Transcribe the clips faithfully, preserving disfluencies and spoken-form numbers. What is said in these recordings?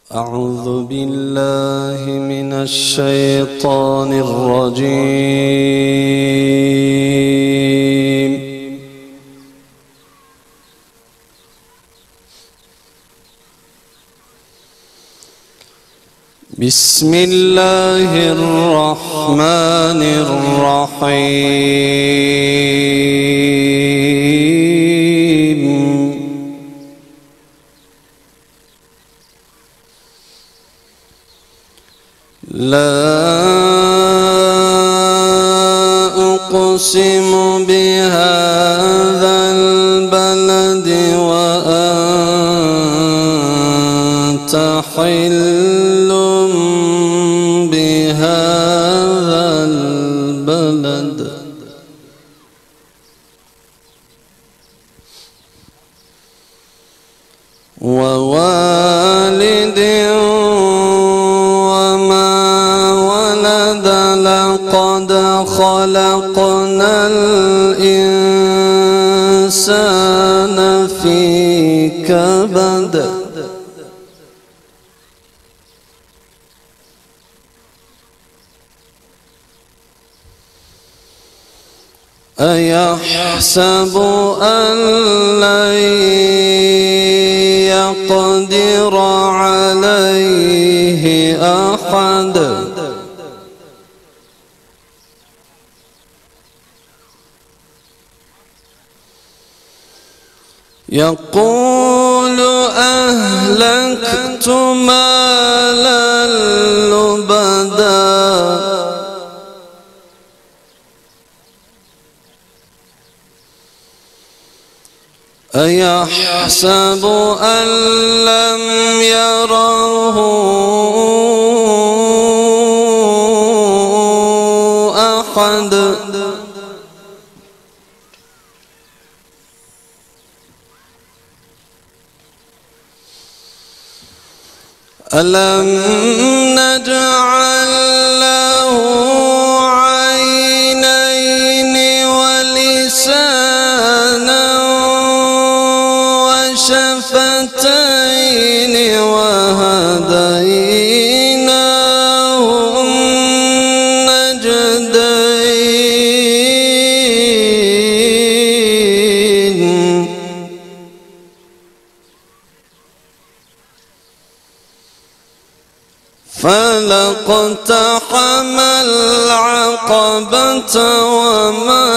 أعوذ بالله من الشيطان الرجيم. بسم الله الرحمن الرحيم. لا أقسم بهذا البلد وأنت حل بهذا البلد ووالد لقد خلقنا الإنسان في كبد أيحسب أن لن يقدر عليه أحد يقول أهلكت مالا لبدا أيحسب أن لم يره أحد ألم نجعل له عينين ولسانا وشفتين وهديناه النجدين فلاقتحم العقبة وما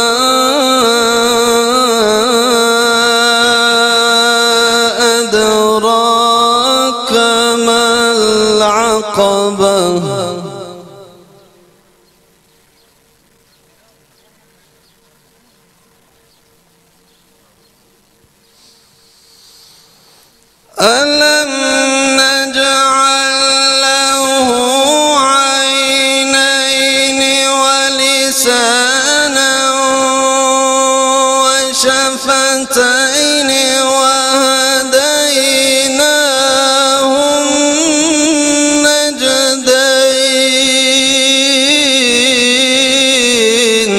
أدراك ما العقبة ألم نجعل وشفتين وهديناه النجدين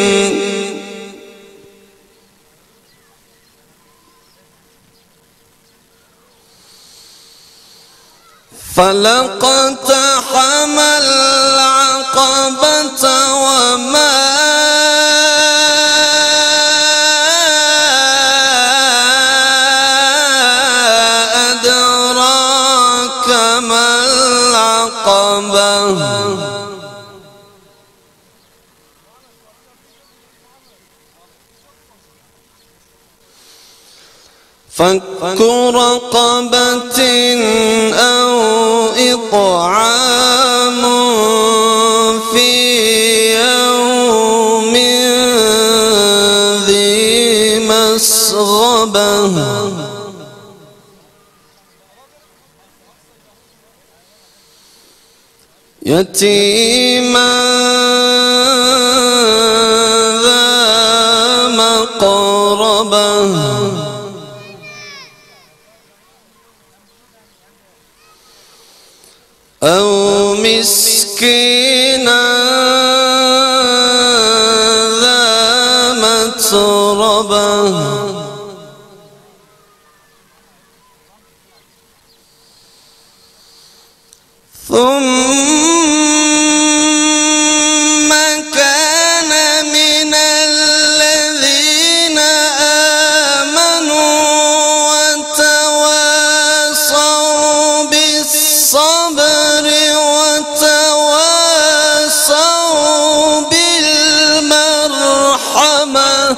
فلاقتحم العقبة وما أدراك ما العقبة فك رقبة أو إطعام في يوم ذي مسغبة يتيما ذا مقربة أو مسكينا ذا متربة ثم كان من الذين آمنوا وتواصوا بالصبر وتواصوا بالمرحمة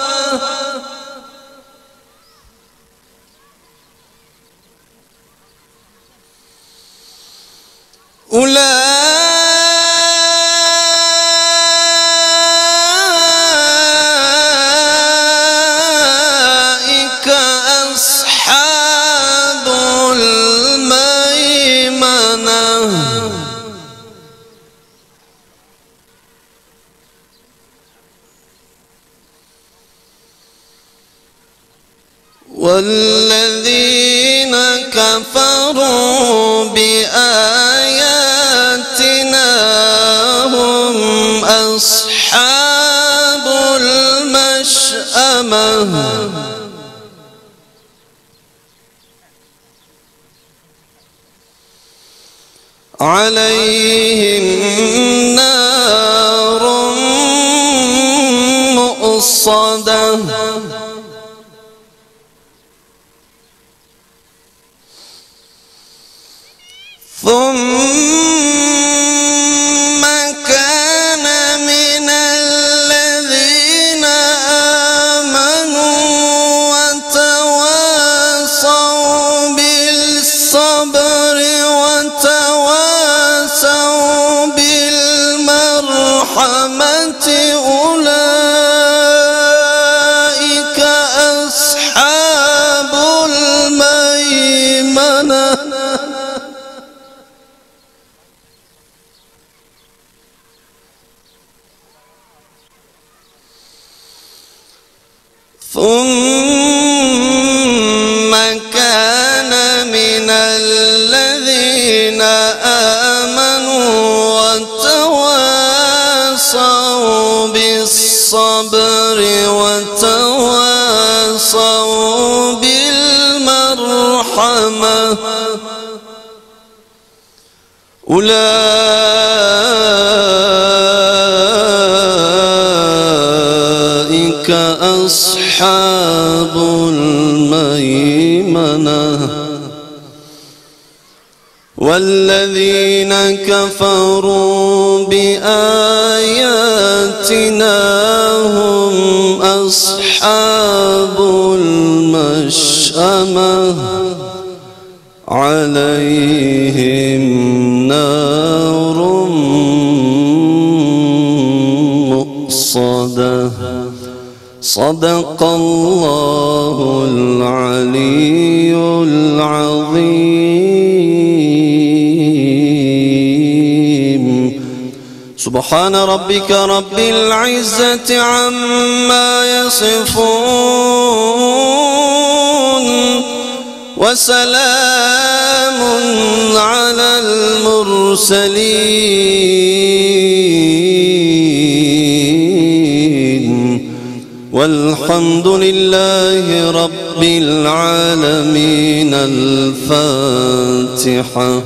أولئك أصحاب الميمنة والذين كفروا بآياتنا هم أصحاب المشأمة عليهم نار مؤصدة ثم كان من الذين آمنوا وتواصوا بالصبر وتواصوا بالمرحمة أولئك أصحاب الميمنة ثم كان من الذين آمنوا وتواصوا بالصبر وتواصوا بالمرحمة أولئك أصحاب الميمنة والذين كفروا بآياتنا هم أصحاب المشأمة عليهم نار مؤصدة صدق الله العلي العظيم. سبحان ربك رب العزة عما يصفون وسلام على المرسلين والحمد لله رب العالمين. الفاتحة.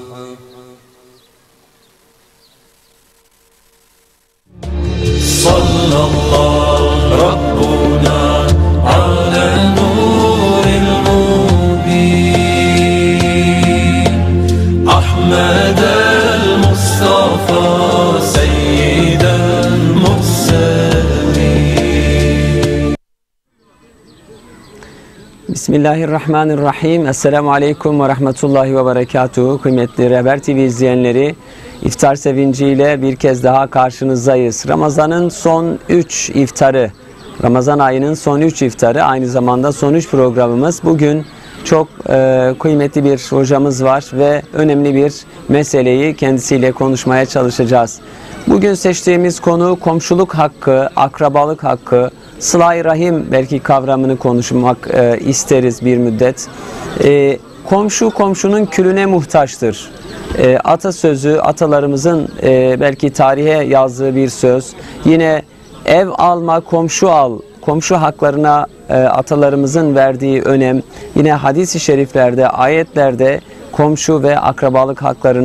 صلى الله ربنا على نور المبين أحمد المصطفى سيد المرسلين. Bismillahirrahmanirrahim. Esselamu Aleyküm ve Rahmetullahi ve Berekatuhu. Kıymetli Rehber T V izleyenleri, İftar sevinciyle bir kez daha karşınızdayız. Ramazan'ın son üç iftarı, Ramazan ayının son üç iftarı, aynı zamanda son üç programımız. Bugün çok e, kıymetli bir hocamız var ve önemli bir meseleyi kendisiyle konuşmaya çalışacağız. Bugün seçtiğimiz konu komşuluk hakkı, akrabalık hakkı, sıla-i rahim belki kavramını konuşmak e, isteriz bir müddet. E, komşu komşunun külüne muhtaçtır. E, atasözü, atalarımızın e, belki tarihe yazdığı bir söz. Yine ev alma, komşu al, komşu haklarına e, atalarımızın verdiği önem. Yine hadis-i şeriflerde, ayetlerde komşu ve akrabalık haklarına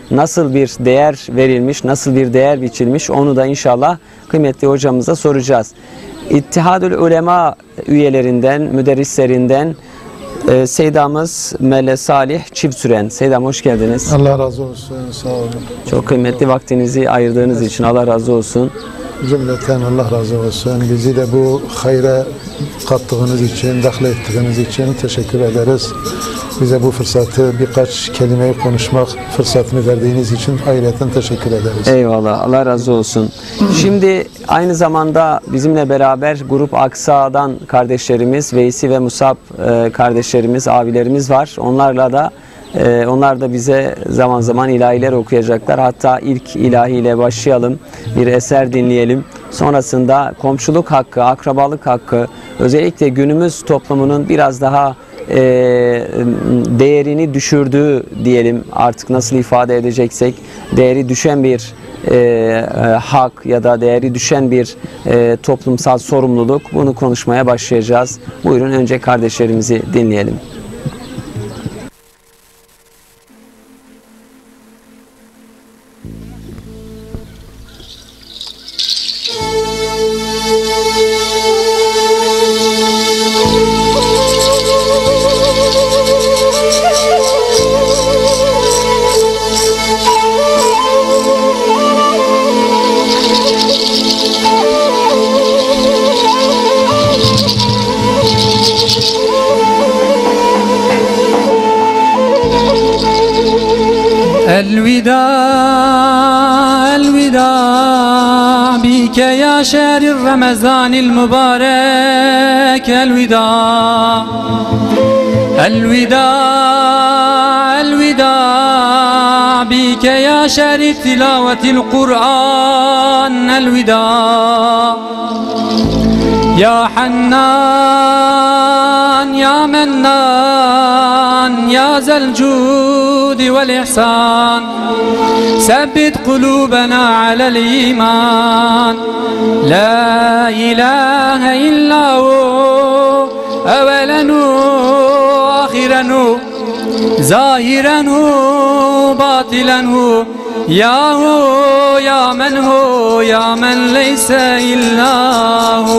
nasıl bir değer verilmiş, nasıl bir değer biçilmiş, onu da inşallah kıymetli hocamıza soracağız. İttihadül Ulema üyelerinden, müderrislerinden e, Seydamız Mele Salih Çiftsüren. Seydam hoş geldiniz. Allah razı olsun, sağ olun. Çok kıymetli vaktinizi ayırdığınız için Allah razı olsun. Cümleten Allah razı olsun. Bizi de bu hayra kattığınız için, dahil ettiğiniz için teşekkür ederiz. Bize bu fırsatı, birkaç kelimeyi konuşmak fırsatını verdiğiniz için ayrıca teşekkür ederiz. Eyvallah, Allah razı olsun. Şimdi aynı zamanda bizimle beraber Grup Aksa'dan kardeşlerimiz, Veysi ve Musab e, kardeşlerimiz, abilerimiz var. Onlarla da e, onlar da bize zaman zaman ilahiler okuyacaklar. Hatta ilk ilahiyle başlayalım, bir eser dinleyelim. Sonrasında komşuluk hakkı, akrabalık hakkı, özellikle günümüz toplumunun biraz daha e, değerini düşürdüğü diyelim, artık nasıl ifade edeceksek, değeri düşen bir e, e, hak ya da değeri düşen bir e, toplumsal sorumluluk, bunu konuşmaya başlayacağız. Buyurun önce kardeşlerimizi dinleyelim. الوداع الوداع بك يا شهر رمضان المبارك الوداع الوداع الوداع بك يا شهر تلاوة القرآن الوداع يا حنان يا منان يا ذا الجود والإحسان ثبت قلوبنا على الإيمان لا إله إلا هو أولا وآخرا ظاهرا باطلا يا هو يا من هو يا من ليس إلا هو.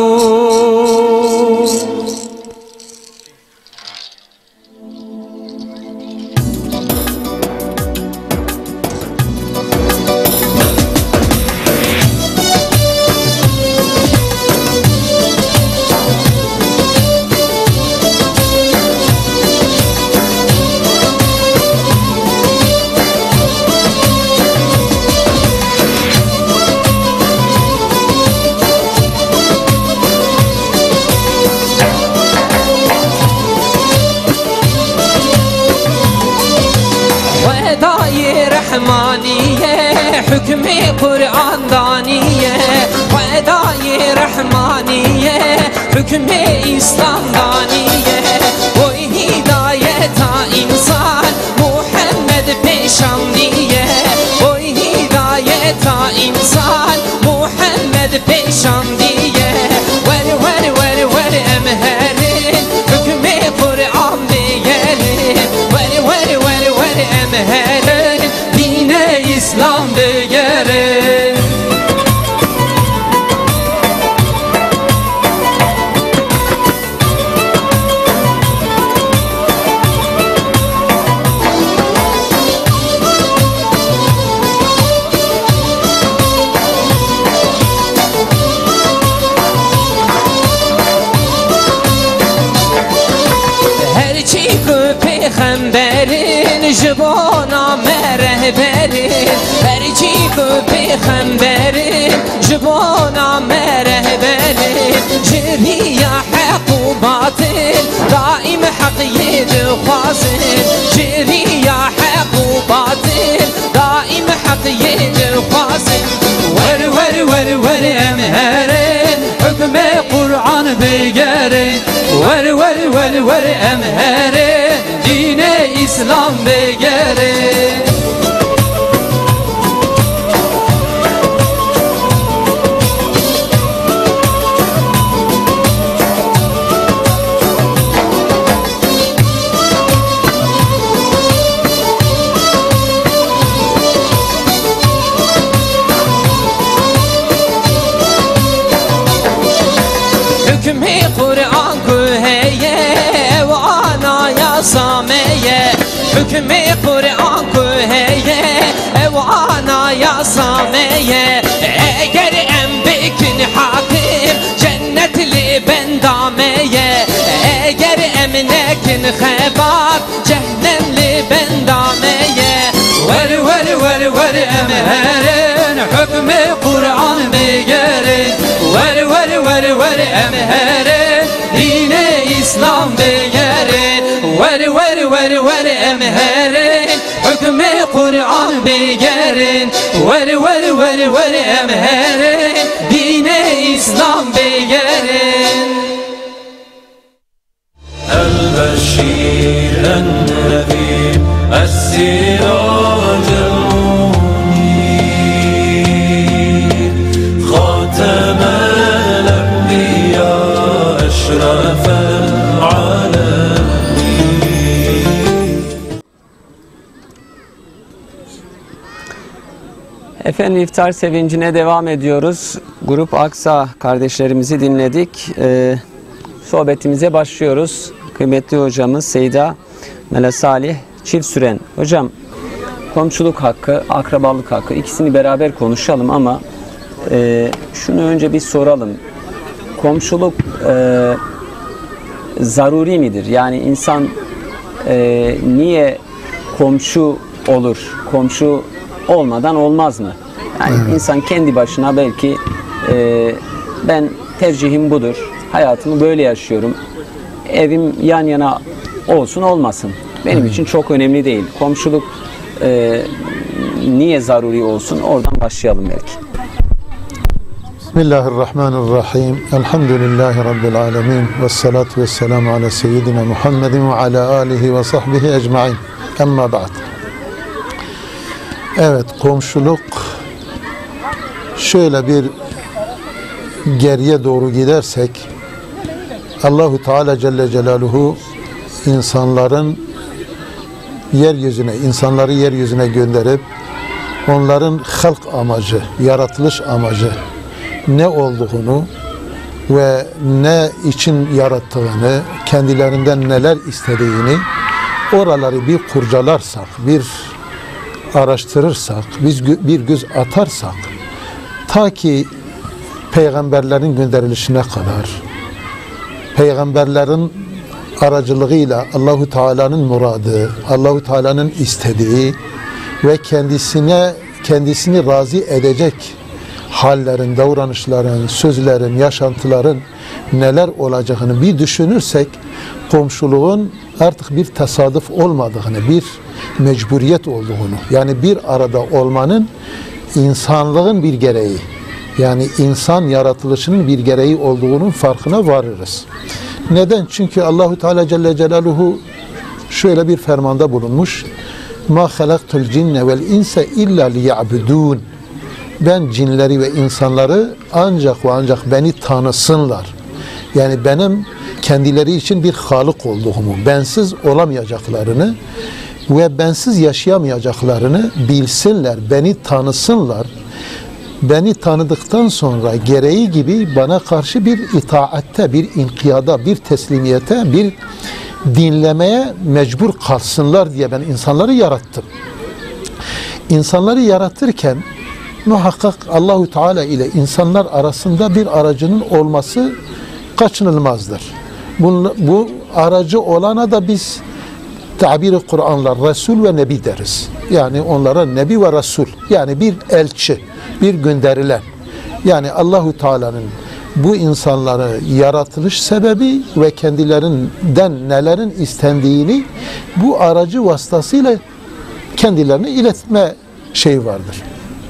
رحمانية حكمي قرآن دانية وإداي رحمانية حكمي إسلام دانية وهداية إنسان محمد بشامنية وهداية إنسان محمد بشامنية ور ور ور ور أمهرين حكمي قرآن بيالين ور ور ور ور أمهرين İslam değeri her çıkı peygamberin jibona merehberin her çıkı peygamberin jibona merehberin jiriya hak u batil daim hak yedkhazin jiriya hak u batil daim hak yedkhazin ver ver ver ver emherin hükme Kur'an begerin ver ver ver ver emherin dine İslam begerin. hükmü Kur'an kuheye evana yasameye eğer em bikin hakim cennetli bendameye eğer emnekin hebat cehennemli bendameye ver ver ver ver emherin hükmü Kur'an begerin ver ver ver ver emherin dine İslam begerin ver ver ver ver emherin hükmü Kur'an begerin ver ver ver ver emherin dine İslam begerin البشير النذير السراج المنير خاتم الأنبياء أشرف العالمين. Efendim iftar sevincine devam ediyoruz. Grup Aksa kardeşlerimizi dinledik. Ee, sohbetimize başlıyoruz. Kıymetli hocamız Seyda Mele Salih Çiftsüren. Hocam, komşuluk hakkı, akrabalık hakkı ikisini beraber konuşalım ama e, şunu önce bir soralım. Komşuluk e, zaruri midir? Yani insan e, niye komşu olur? Komşu olmadan olmaz mı? Yani evet. insan kendi başına belki e, ben tercihim budur. Hayatımı böyle yaşıyorum. Evim yan yana olsun olmasın. Benim hmm. için çok önemli değil. Komşuluk e, niye zaruri olsun? Oradan başlayalım belki. Bismillahirrahmanirrahim. Elhamdülillahi Rabbil alemin. Vessalatu vesselamu ala seyyidina Muhammedin ve ala alihi ve sahbihi ecmain. Emma ba'd. Evet, komşuluk şöyle bir geriye doğru gidersek Allahu Teala Celle Celaluhu insanların yeryüzüne, insanları yeryüzüne gönderip onların halk amacı, yaratılış amacı ne olduğunu ve ne için yarattığını, kendilerinden neler istediğini oraları bir kurcalarsak, bir araştırırsak, biz bir göz atarsak ta ki peygamberlerin gönderilişine kadar peygamberlerin aracılığıyla Allahu Teala'nın muradı, Allahu Teala'nın istediği ve kendisine kendisini razı edecek hallerin, davranışların, sözlerin, yaşantıların neler olacağını bir düşünürsek komşuluğun artık bir tesadüf olmadığını, bir mecburiyet olduğunu, yani bir arada olmanın insanlığın bir gereği, yani insan yaratılışının bir gereği olduğunun farkına varırız. Neden? Çünkü Allahu Teala Celle Celaluhu şöyle bir fermanda bulunmuş. Ma halaktul cinne vel insa illa liya'budun. Ben cinleri ve insanları ancak ve ancak beni tanısınlar. Yani benim kendileri için bir Halık olduğumu, bensiz olamayacaklarını ve bensiz yaşayamayacaklarını bilsinler, beni tanısınlar. Beni tanıdıktan sonra gereği gibi bana karşı bir itaatte, bir inkiyada, bir teslimiyete, bir dinlemeye mecbur kalsınlar diye ben insanları yarattım. İnsanları yaratırken muhakkak Allahu Teala ile insanlar arasında bir aracının olması kaçınılmazdır. Bu, bu aracı olana da biz tabiri Kur'anlar Resul ve Nebi deriz. Yani onlara Nebi ve Resul, yani bir elçi, bir gönderilen. Yani Allahu Teala'nın bu insanları yaratılış sebebi ve kendilerinden nelerin istendiğini bu aracı vasıtasıyla kendilerine iletme şeyi vardır.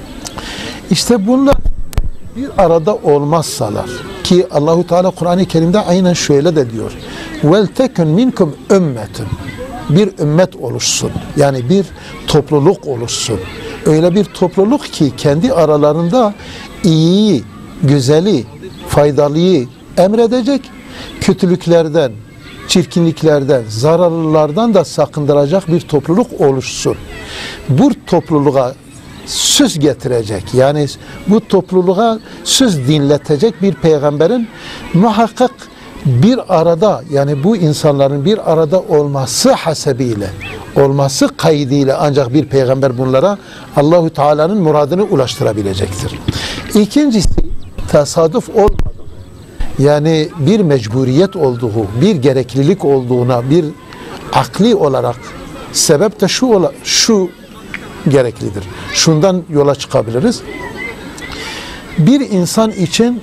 İşte bunlar bir arada olmazsalar ki Allahu Teala Kur'an-ı Kerim'de aynen şöyle de diyor. Vel tekun minkum ümmetun. Bir ümmet oluşsun. Yani bir topluluk oluşsun. Öyle bir topluluk ki kendi aralarında iyiyi, güzeli, faydalıyı emredecek, kötülüklerden, çirkinliklerden, zararlılardan da sakındıracak bir topluluk oluşsun. Bu topluluğa söz getirecek, yani bu topluluğa söz dinletecek bir peygamberin muhakkak bir arada, yani bu insanların bir arada olması hasebiyle, olması kaydıyla ancak bir peygamber bunlara Allahu Teala'nın muradını ulaştırabilecektir. İkincisi, tesadüf olmadığı, yani bir mecburiyet olduğu, bir gereklilik olduğuna, bir akli olarak sebep de şu ola, şu gereklidir. Şundan yola çıkabiliriz. Bir insan için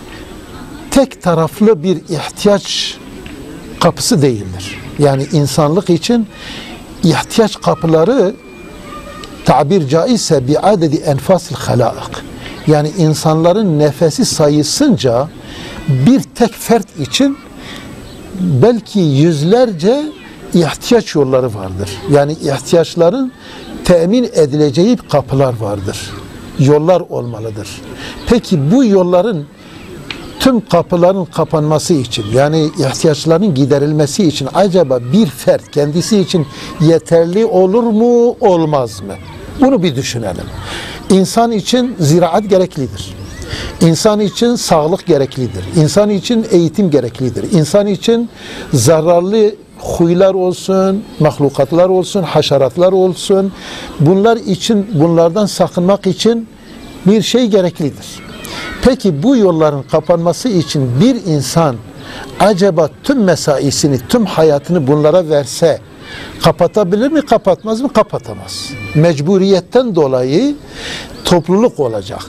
tek taraflı bir ihtiyaç kapısı değildir. Yani insanlık için ihtiyaç kapıları tabir caizse bi adedi enfasil halaik. Yani insanların nefesi sayısınca bir tek fert için belki yüzlerce ihtiyaç yolları vardır. Yani ihtiyaçların temin edileceği kapılar vardır. Yollar olmalıdır. Peki bu yolların tüm kapıların kapanması için, yani ihtiyaçların giderilmesi için acaba bir fert kendisi için yeterli olur mu, olmaz mı? Bunu bir düşünelim. İnsan için ziraat gereklidir. İnsan için sağlık gereklidir. İnsan için eğitim gereklidir. İnsan için zararlı huylar olsun, mahlukatlar olsun, haşeratlar olsun. Bunlar için, bunlardan sakınmak için bir şey gereklidir. Peki bu yolların kapanması için bir insan acaba tüm mesaisini, tüm hayatını bunlara verse kapatabilir mi, kapatmaz mı? Kapatamaz. Mecburiyetten dolayı topluluk olacak.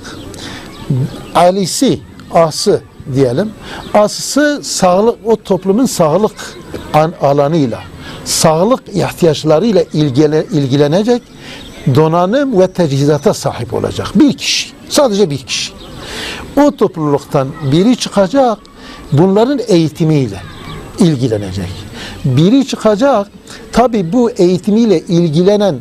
Alisi, ası diyelim. Asısı sağlık, o toplumun sağlık alanıyla, sağlık ihtiyaçlarıyla ilgile, ilgilenecek donanım ve teçhizata sahip olacak. Bir kişi, sadece bir kişi. O topluluktan biri çıkacak, bunların eğitimiyle ilgilenecek. Biri çıkacak, tabi bu eğitimiyle ilgilenen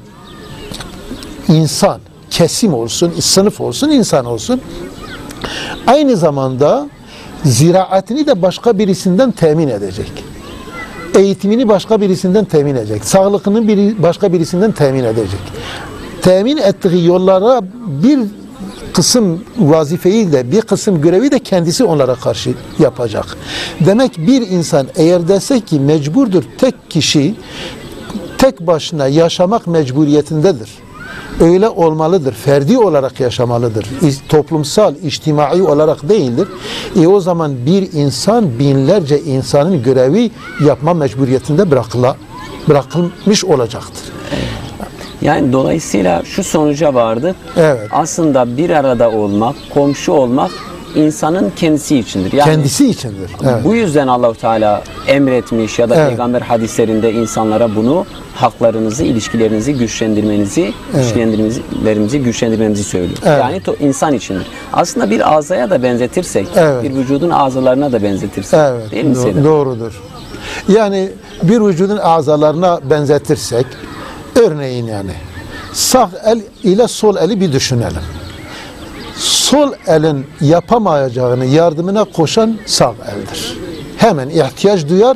insan, kesim olsun, sınıf olsun, insan olsun, aynı zamanda ziraatini de başka birisinden temin edecek. Eğitimini başka birisinden temin edecek. Sağlığını biri, başka birisinden temin edecek. Temin ettiği yollara bir kısım vazifeyi de, bir kısım görevi de kendisi onlara karşı yapacak. Demek bir insan eğer desek ki mecburdur, tek kişi tek başına yaşamak mecburiyetindedir. Öyle olmalıdır. Ferdi olarak yaşamalıdır. Toplumsal, içtimai olarak değildir. E o zaman bir insan binlerce insanın görevi yapma mecburiyetinde bırakıla, bırakılmış olacaktır. Yani dolayısıyla şu sonuca vardı. Evet. Aslında bir arada olmak, komşu olmak insanın kendisi içindir. Yani kendisi içindir. Evet. Bu yüzden Allah-u Teala emretmiş ya da evet. Peygamber hadislerinde insanlara bunu, haklarınızı, ilişkilerinizi güçlendirmenizi, evet. ilişkilerimizi güçlendirmenizi söylüyor. Evet. Yani to, insan içindir. Aslında bir azaya da benzetirsek, evet. bir vücudun azalarına da benzetirsek, evet. değil mi Do Seyyid? Doğrudur. Yani bir vücudun azalarına benzetirsek, örneğin yani sağ el ile sol eli bir düşünelim. Sol elin yapamayacağını yardımına koşan sağ eldir. Hemen ihtiyaç duyar,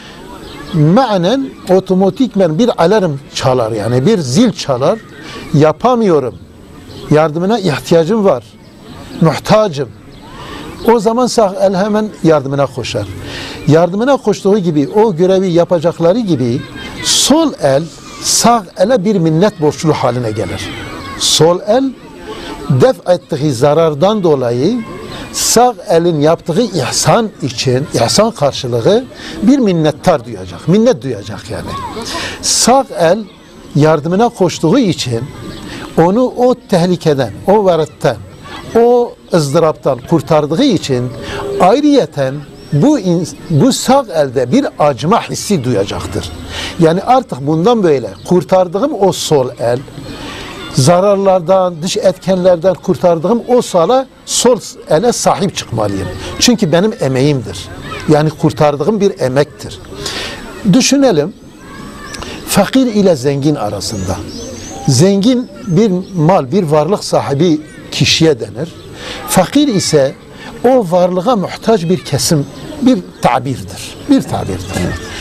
manen otomatikmen bir alarm çalar, yani bir zil çalar, yapamıyorum, yardımına ihtiyacım var, muhtacım. O zaman sağ el hemen yardımına koşar. Yardımına koştuğu gibi, o görevi yapacakları gibi sol el sağ ele bir minnet borçlu haline gelir. Sol el def ettiği zarardan dolayı sağ elin yaptığı ihsan için, ihsan karşılığı bir minnettar duyacak. Minnet duyacak yani. Sağ el yardımına koştuğu için onu o tehlikeden, o varetten, o ızdıraptan kurtardığı için ayrıyeten bu, bu sağ elde bir acıma hissi duyacaktır. Yani artık bundan böyle kurtardığım o sol el, zararlardan, dış etkenlerden kurtardığım o sala, sol ele sahip çıkmalıyım. Çünkü benim emeğimdir. Yani kurtardığım bir emektir. Düşünelim, fakir ile zengin arasında. Zengin bir mal, bir varlık sahibi kişiye denir. Fakir ise o varlığa muhtaç bir kesim, bir tabirdir. Bir tabirdir.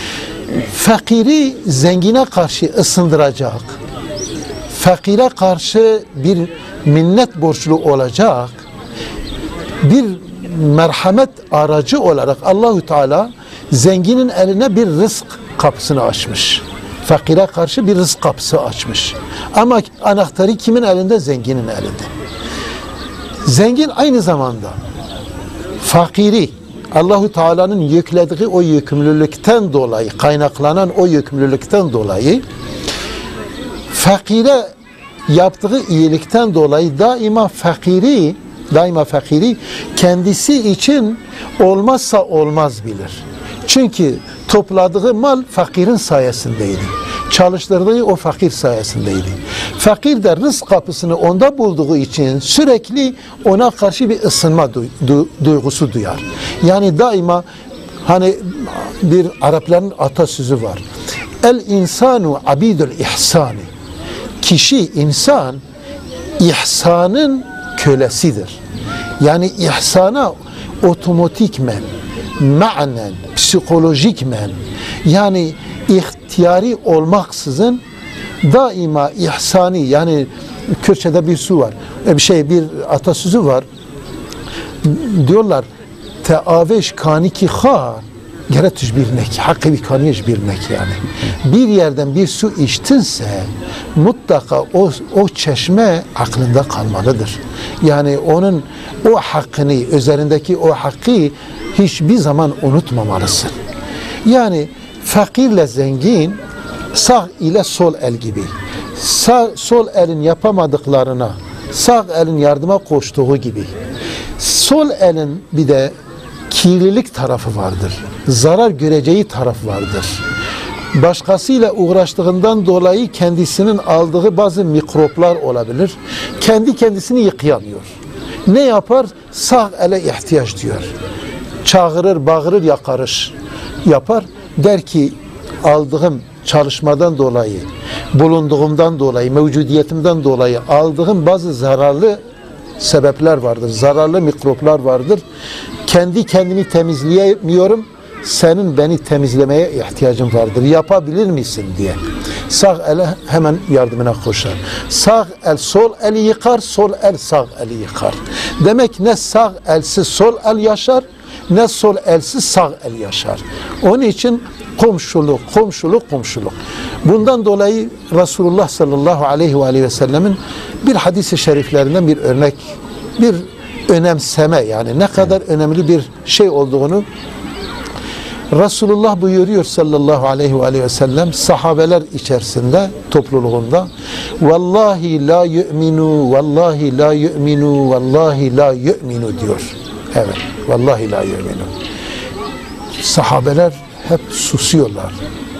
Fakiri zengine karşı ısındıracak, fakire karşı bir minnet borçlu olacak bir merhamet aracı olarak Allahu Teala zenginin eline bir rızk kapısını açmış. Fakire karşı bir rızk kapısı açmış. Ama anahtarı kimin elinde? Zenginin elinde. Zengin aynı zamanda fakiri, Allahu Teala'nın yüklediği o yükümlülükten dolayı, kaynaklanan o yükümlülükten dolayı fakire yaptığı iyilikten dolayı daima fakiri daima fakiri kendisi için olmazsa olmaz bilir. Çünkü topladığı mal fakirin sayesindeydi. Çalıştırdığı o fakir sayesindeydi. Fakir de rızk kapısını onda bulduğu için sürekli ona karşı bir ısınma du- du- duygusu duyar. Yani daima hani bir Arapların atasözü var. El insanu abidul ihsani. Kişi, insan ihsanın kölesidir. Yani ihsana otomatikmen, manen, psikolojikmen, yani ihtiyari olmaksızın daima ihsani, yani Kürtçe'de bir su var, bir şey, bir atasözü var. Diyorlar teaveş kaniki khar geretüş bir nek, hakkı bir kaniyej bir nek yani. Bir yerden bir su içtinse mutlaka o, o çeşme aklında kalmalıdır. Yani onun o hakkını, üzerindeki o hakkı hiçbir zaman unutmamalısın. Yani fakirle zengin sağ ile sol el gibi. Sağ, sol elin yapamadıklarına sağ elin yardıma koştuğu gibi. Sol elin bir de kirlilik tarafı vardır. Zarar göreceği taraf vardır. Başkasıyla uğraştığından dolayı kendisinin aldığı bazı mikroplar olabilir. Kendi kendisini yıkayamıyor. Ne yapar? Sağ ele ihtiyaç diyor. Çağırır, bağırır, yakarır. Yapar. Der ki aldığım çalışmadan dolayı, bulunduğumdan dolayı, mevcudiyetimden dolayı aldığım bazı zararlı sebepler vardır. Zararlı mikroplar vardır. Kendi kendimi temizleyemiyorum. Senin beni temizlemeye ihtiyacın vardır. Yapabilir misin diye. Sağ ele hemen yardımına koşar. Sağ el sol eli yıkar, sol el sağ eli yıkar. Demek ne sağ elsiz sol el yaşar, ne sol elsiz sağ el yaşar. Onun için komşuluk, komşuluk, komşuluk. Bundan dolayı Resulullah sallallahu aleyhi ve aleyhi ve sellemin bir hadis-i şeriflerinden bir örnek, bir önemseme, yani ne kadar önemli bir şey olduğunu Resulullah buyuruyor sallallahu aleyhi ve aleyhi ve sellem sahabeler içerisinde, topluluğunda vallahi la yu'minu, vallahi la yu'minu, vallahi la yu'minu diyor. Evet, vallahi la yu'minu. Sahabeler hep susuyorlar.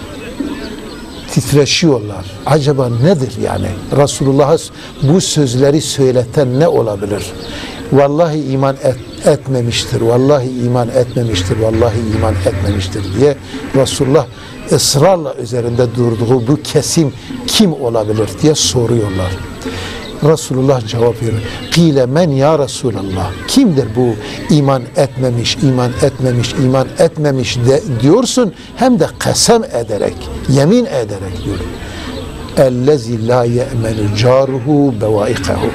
Titreşiyorlar. Acaba nedir yani? Resulullah'a bu sözleri söyleten ne olabilir? Vallahi iman et, etmemiştir. Vallahi iman etmemiştir. Vallahi iman etmemiştir diye Resulullah ısrarla üzerinde durduğu bu kesim kim olabilir diye soruyorlar. Resulullah cevap veriyor. Kile men ya Resulallah. Kimdir bu iman etmemiş, iman etmemiş, iman etmemiş de, diyorsun. Hem de kasem ederek, yemin ederek diyor. Ellezî lâ ye'menu câruhu bevaikahu.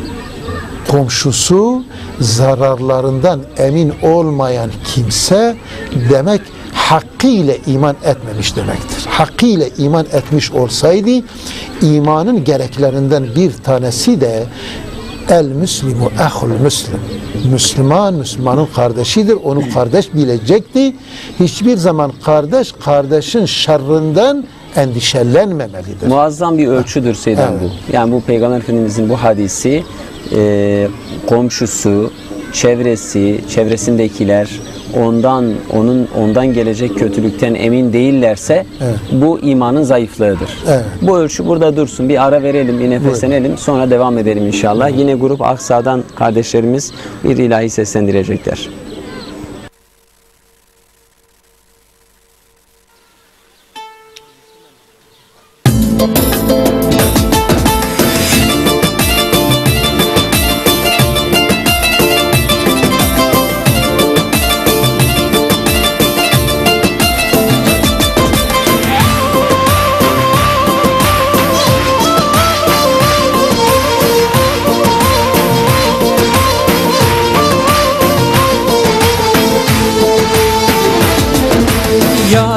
Komşusu zararlarından emin olmayan kimse demek hakkıyla iman etmemiş demektir. Hakkıyla iman etmiş olsaydı imanın gereklerinden bir tanesi de el müslimu ehul müslim. Müslüman, Müslümanın kardeşidir. Onu kardeş bilecekti. Hiçbir zaman kardeş, kardeşin şerrinden endişelenmemelidir. Muazzam bir ölçüdür Seyyidem Evet. bu. Yani bu Peygamber Efendimizin bu hadisi e, komşusu, çevresi, çevresindekiler ondan onun ondan gelecek kötülükten emin değillerse Evet. bu imanın zayıflığıdır. Evet. Bu ölçü burada dursun. Bir ara verelim, bir nefeslenelim. Sonra devam edelim inşallah. Yine grup Aksa'dan kardeşlerimiz bir ilahi seslendirecekler.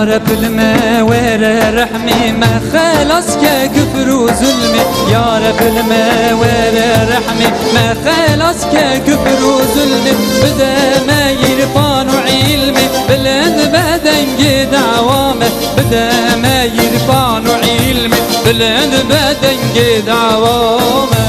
Ya Rabbil mevere rahmi me khalas ke küfür u zulmi Ya Rabbil mevere rahmi me khalas ke küfür u zulmi Bideme yirfan u ilmi Bilend bedengi davame Bideme yirfan u ilmi Bilend bedengi davame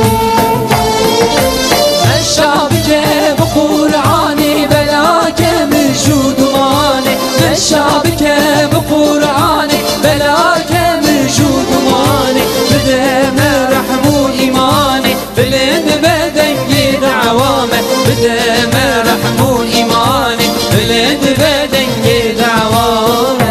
Meşşabike bu Kur'ani belake mevcudumani Meşşabike bu Kur'ani belake mevcudumani Bideme rahmu imani Bilend bedengi davame Bideme rahmu imani Bilend bedengi davame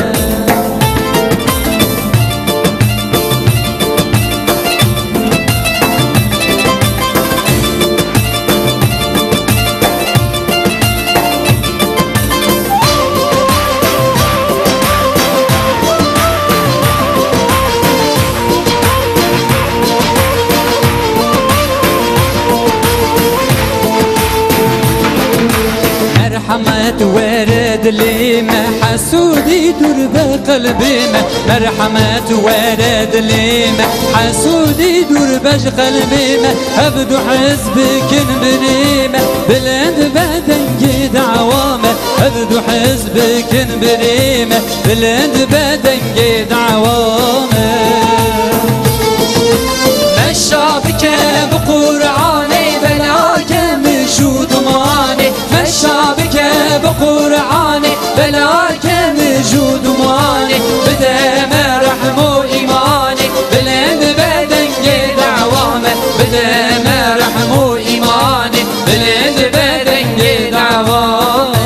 مرحمة ورد لي ما حسودي دور بقلبي ما مرحمة ورد لي ما حسودي دور بش قلبي ما أبدو حزبك بريمة بلند بدنجي دعوامة أبدو حزبك بريمة بلند بدنجي دعوامة مشابك بقرآني بلاك مشود ماني مشابك بقرآني بلاك مجود ماني بدم رحم وإيماني بلند بدنجي دعوامه بدم رحم وإيماني بلند بدنجي دعوامه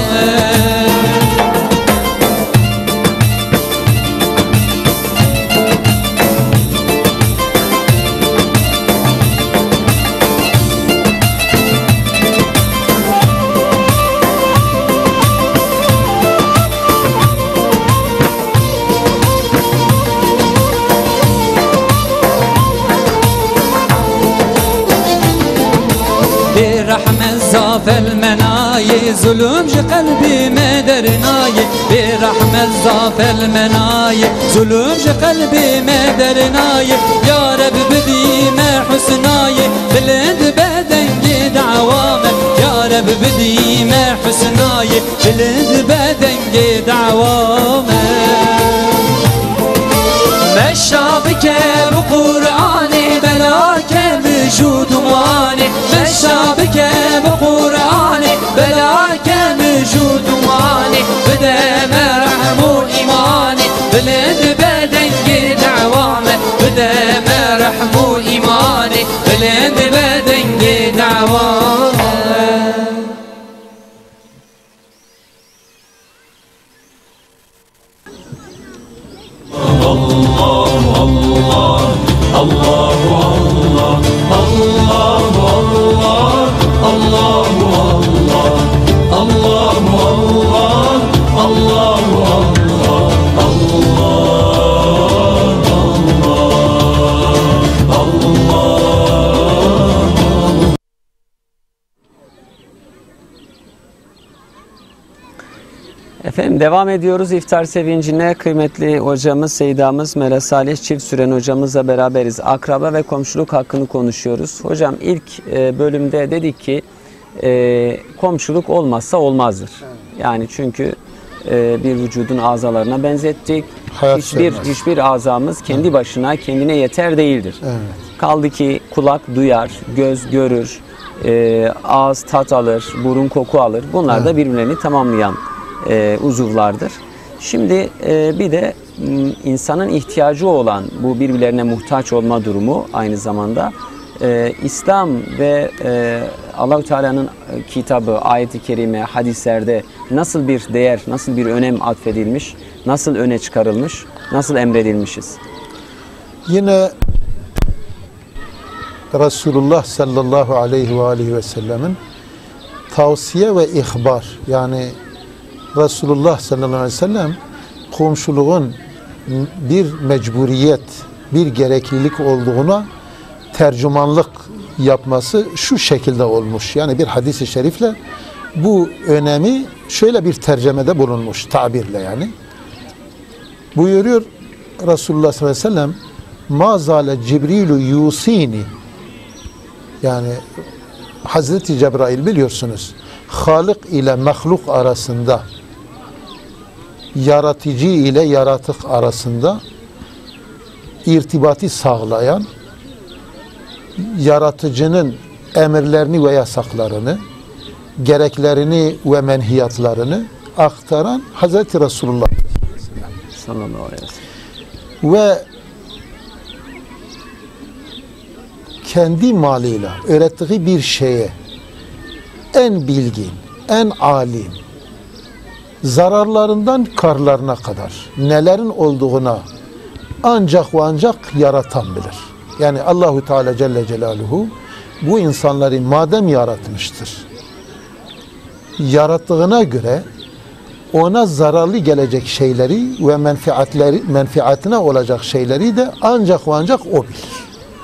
برحمة زاف المناي ظلم جي قلبي ما درناي برحمة زاف المناي ظلم جي قلبي ما درناي يا رب بدي ما حسناي بلند بدنجي دعوامه يا رب بدي ما حسناي بلند بدنجي دعوامه مشابك بقرآني بلاك مجود ماني مشابك بقرآني بلاك مجود ماني بدم رحم وإيماني بلند بدنجي دعوامه بدم رحم وإيماني بلند بدنجي دعوامه Efendim devam ediyoruz iftar sevincine. Kıymetli hocamız, Seydamız Mera Salih Çift Süren hocamızla beraberiz. Akraba ve komşuluk hakkını konuşuyoruz. Hocam ilk bölümde dedik ki komşuluk olmazsa olmazdır. Yani çünkü bir vücudun azalarına benzettik. Hayat hiçbir sürmez. hiçbir azamız kendi başına kendine yeter değildir. Evet. Kaldı ki kulak duyar, göz görür, ağız tat alır, burun koku alır. Bunlar Evet. da birbirlerini tamamlayan E, uzuvlardır. Şimdi e, bir de m, insanın ihtiyacı olan bu birbirlerine muhtaç olma durumu aynı zamanda e, İslam ve e, Allah-u Teala'nın kitabı, ayet-i kerime, hadislerde nasıl bir değer, nasıl bir önem atfedilmiş, nasıl öne çıkarılmış, nasıl emredilmişiz? Yine Resulullah sallallahu aleyhi ve aleyhi ve sellemin tavsiye ve ihbar, yani Resulullah sallallahu aleyhi ve sellem komşuluğun bir mecburiyet, bir gereklilik olduğuna tercümanlık yapması şu şekilde olmuş. Yani bir hadis-i şerifle bu önemi şöyle bir tercemede bulunmuş, tabirle yani. Buyuruyor Resulullah sallallahu aleyhi ve sellem, ma zale Cibrilu yusini, yani Hazreti Cebrail biliyorsunuz Halik ile mahluk arasında, yaratıcı ile yaratık arasında irtibatı sağlayan, yaratıcının emirlerini ve yasaklarını, gereklerini ve menhiyatlarını aktaran Hazreti Resulullah sallallahu aleyhi ve sellem. Ve kendi malıyla öğrettiği bir şeye en bilgin, en alim, zararlarından karlarına kadar nelerin olduğuna ancak ve ancak yaratan bilir. Yani Allahu Teala Celle Celaluhu bu insanları madem yaratmıştır, yarattığına göre ona zararlı gelecek şeyleri ve menfaatleri, menfaatine olacak şeyleri de ancak ve ancak o bilir.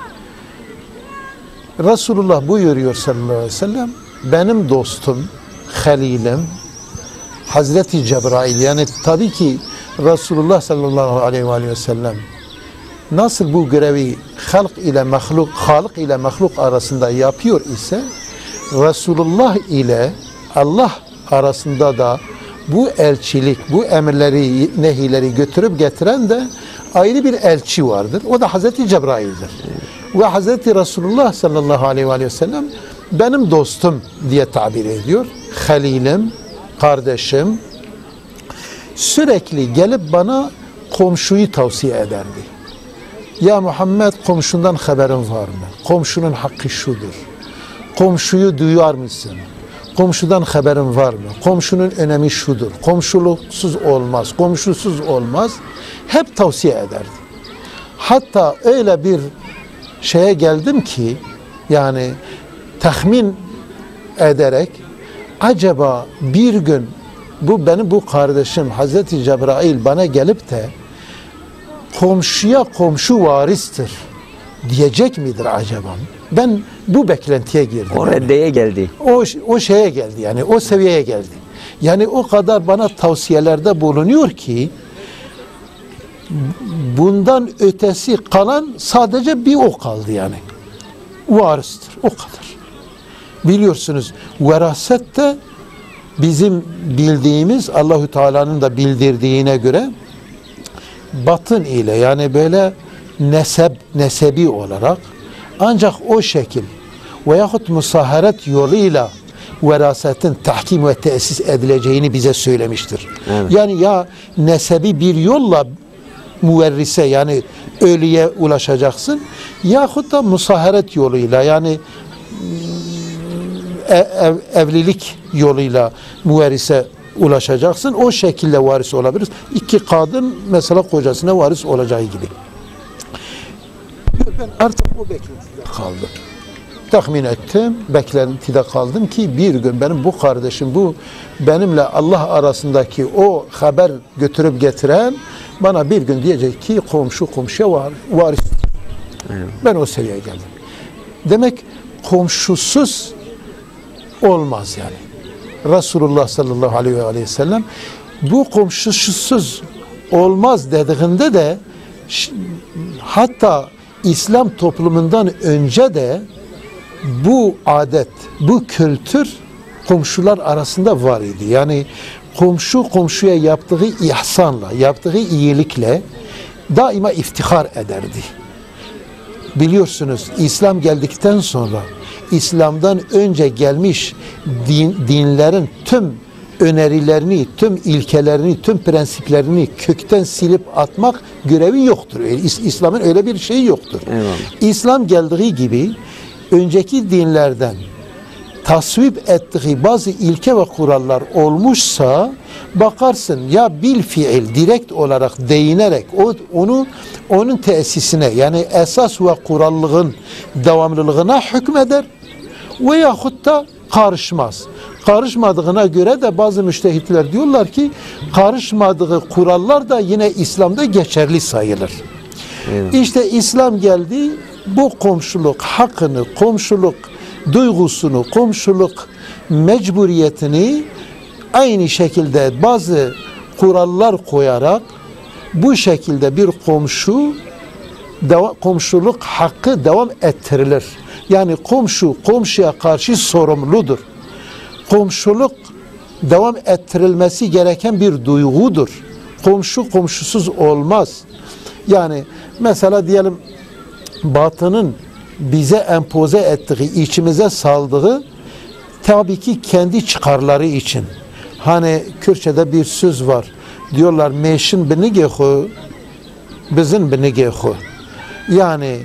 Resulullah buyuruyor sallallahu aleyhi ve sellem, benim dostum, halilim Hazreti Cebrail, yani tabii ki Resulullah sallallahu aleyhi ve sellem nasıl bu görevi halk ile mahluk, Halik ile mahluk arasında yapıyor ise, Resulullah ile Allah arasında da bu elçilik, bu emirleri, nehileri götürüp getiren de ayrı bir elçi vardır. O da Hazreti Cebrail'dir. Ve Hazreti Resulullah sallallahu aleyhi ve sellem benim dostum diye tabir ediyor. Halilim, kardeşim. Sürekli gelip bana komşuyu tavsiye ederdi. Ya Muhammed, komşundan haberin var mı? Komşunun hakkı şudur. Komşuyu duyar mısın? Komşudan haberin var mı? Komşunun önemi şudur. Komşuluksuz olmaz, komşusuz olmaz. Hep tavsiye ederdi. Hatta öyle bir şeye geldim ki, yani tahmin ederek, acaba bir gün bu benim bu kardeşim Hazreti Cebrail bana gelip de komşuya komşu varistir diyecek midir acaba? Ben bu beklentiye girdim. O reddeye geldi. O, o şeye geldi, yani o seviyeye geldi. Yani o kadar bana tavsiyelerde bulunuyor ki bundan ötesi kalan sadece bir o kaldı yani. Varistir, o kadar. Biliyorsunuz veraset de bizim bildiğimiz, Allahu Teala'nın da bildirdiğine göre batın ile, yani böyle nesep, nesebi olarak ancak o şekil veyahut musaharet yoluyla verasetin tahkim ve tesis edileceğini bize söylemiştir. Evet. Yani ya nesebi bir yolla müverrise, yani ölüye ulaşacaksın, yahut da musaharet yoluyla, yani ev, evlilik yoluyla müverrise ulaşacaksın. O şekilde varis olabilir. İki kadın mesela kocasına varis olacağı gibi. Ben artık o beklentide kaldım. Tahmin ettim, beklentide kaldım ki bir gün benim bu kardeşim, bu benimle Allah arasındaki o haber götürüp getiren bana bir gün diyecek ki komşu komşuya var, varis. Evet. Ben o seviyeye geldim. Demek komşusuz olmaz yani. Resulullah sallallahu aleyhi ve sellem bu komşusuz olmaz dediğinde de hatta İslam toplumundan önce de bu adet, bu kültür komşular arasında var idi. Yani komşu komşuya yaptığı ihsanla, yaptığı iyilikle daima iftihar ederdi. Biliyorsunuz İslam geldikten sonra İslam'dan önce gelmiş din, dinlerin tüm önerilerini, tüm ilkelerini, tüm prensiplerini kökten silip atmak görevi yoktur. İslam'ın öyle bir şeyi yoktur. Evet. İslam geldiği gibi önceki dinlerden tasvip ettiği bazı ilke ve kurallar olmuşsa bakarsın ya bil fiil direkt olarak değinerek o, onu onun tesisine, yani esas ve kurallığın devamlılığına hükmeder veyahut da karışmaz. Karışmadığına göre de bazı müştehitler diyorlar ki karışmadığı kurallar da yine İslam'da geçerli sayılır. Evet. İşte İslam geldi, bu komşuluk hakkını, komşuluk duygusunu, komşuluk mecburiyetini aynı şekilde bazı kurallar koyarak bu şekilde bir komşu deva, komşuluk hakkı devam ettirilir. Yani komşu komşuya karşı sorumludur. Komşuluk devam ettirilmesi gereken bir duygudur. Komşu komşusuz olmaz. Yani mesela diyelim Batı'nın bize empoze ettiği, içimize saldığı tabii ki kendi çıkarları için. Hani Kürtçe'de bir söz var. Diyorlar meşin bini gehu, bizim bini gehu. Yani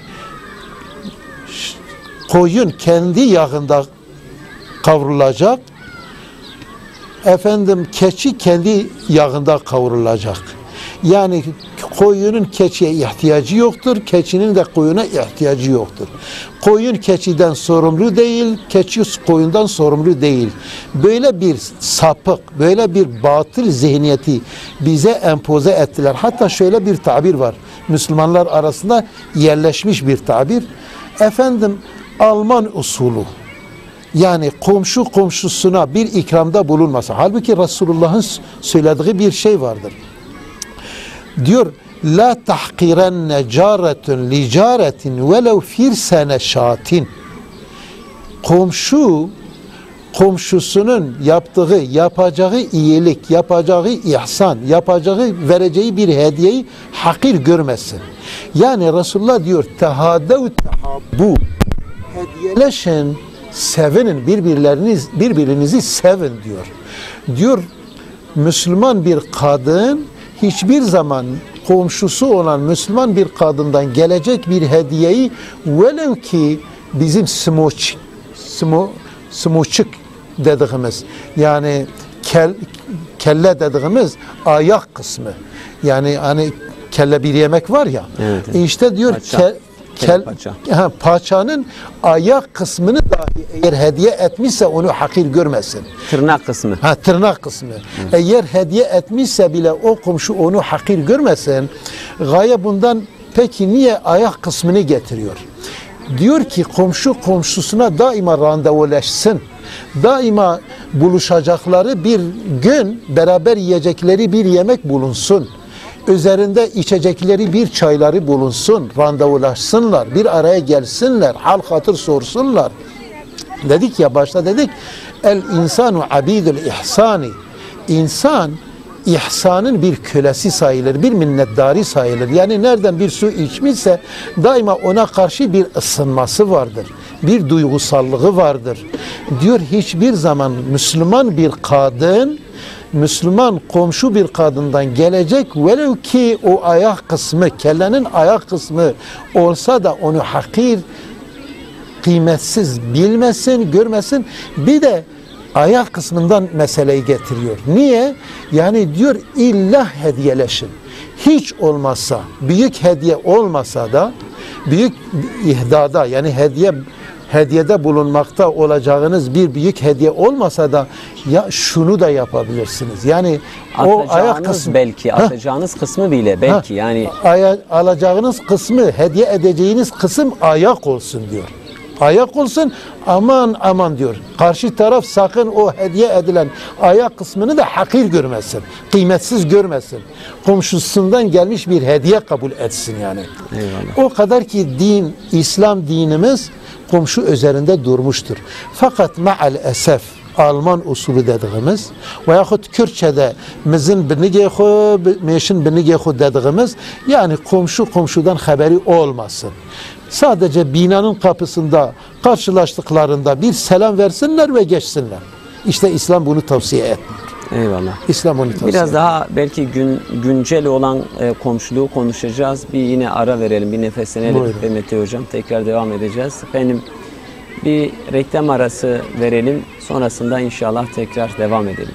koyun kendi yağında kavrulacak. Efendim keçi kendi yağında kavrulacak. Yani koyunun keçiye ihtiyacı yoktur, keçinin de koyuna ihtiyacı yoktur. Koyun keçiden sorumlu değil, keçi koyundan sorumlu değil. Böyle bir sapık, böyle bir batıl zihniyeti bize empoze ettiler. Hatta şöyle bir tabir var, Müslümanlar arasında yerleşmiş bir tabir. Efendim Alman usulü. Yani komşu komşusuna bir ikramda bulunmasa. Halbuki Resulullah'ın söylediği bir şey vardır. Diyor, la tahqirenne caretun li caretin velev firsene şatin. Komşu komşusunun yaptığı, yapacağı iyilik, yapacağı ihsan, yapacağı, vereceği bir hediyeyi hakir görmesin. Yani Resulullah diyor, tehadev tehabbu. Hediyeleşin, sevinin, birbirleriniz, birbirinizi sevin diyor. Diyor, Müslüman bir kadın hiçbir zaman komşusu olan Müslüman bir kadından gelecek bir hediyeyi velev ki bizim smoç, smo, smoçuk dediğimiz yani kel, kelle dediğimiz ayak kısmı, yani hani kelle bir yemek var ya, evet, evet. İşte diyor ke, kel, paça. Ha, paçanın ayak kısmını dahi eğer hediye etmişse onu hakir görmesin. Tırnak kısmı. Ha, tırnak kısmı. Hı. Eğer hediye etmişse bile o komşu onu hakir görmesin. Gaye bundan peki niye ayak kısmını getiriyor? Diyor ki komşu komşusuna daima randevuleşsin. Daima buluşacakları bir gün beraber yiyecekleri bir yemek bulunsun. Üzerinde içecekleri bir çayları bulunsun, randevulaşsınlar, bir araya gelsinler, hal hatır sorsunlar. Dedik ya başta dedik, el insanu abidul ihsani. İnsan ihsanın bir kölesi sayılır, bir minnettarı sayılır. Yani nereden bir su içmişse daima ona karşı bir ısınması vardır, bir duygusallığı vardır. Diyor hiçbir zaman Müslüman bir kadın, Müslüman komşu bir kadından gelecek velev ki o ayak kısmı, kellenin ayak kısmı olsa da onu hakir, kıymetsiz bilmesin, görmesin. Bir de ayak kısmından meseleyi getiriyor. Niye? Yani diyor illa hediyeleşin. Hiç olmazsa, büyük hediye olmasa da, büyük ihdada yani hediye hediyede bulunmakta olacağınız bir büyük hediye olmasa da ya şunu da yapabilirsiniz. Yani atacağınız o ayak kısmı, belki atacağınız ha, kısmı bile belki ha, yani aya, alacağınız kısmı, hediye edeceğiniz kısım ayak olsun diyor. Ayak olsun, aman aman diyor. Karşı taraf sakın o hediye edilen ayak kısmını da hakir görmesin, kıymetsiz görmesin. Komşusundan gelmiş bir hediye kabul etsin yani. Eyvallah. O kadar ki din, İslam dinimiz komşu üzerinde durmuştur. Fakat ma'al esef Alman usulü dediğimiz veyahut Kürtçe'de mizin bini gehu, meşin bini gehu dediğimiz yani komşu komşudan haberi olmasın. Sadece binanın kapısında karşılaştıklarında bir selam versinler ve geçsinler. İşte İslam bunu tavsiye etmiyor. Eyvallah. İslam onu tavsiye Biraz etmiyor. daha belki gün, güncel olan e, komşuluğu konuşacağız. Bir yine ara verelim, bir nefeslenelim. Buyurun. Ve Mete Hocam tekrar devam edeceğiz. Efendim bir reklam arası verelim. Sonrasında inşallah tekrar devam edelim.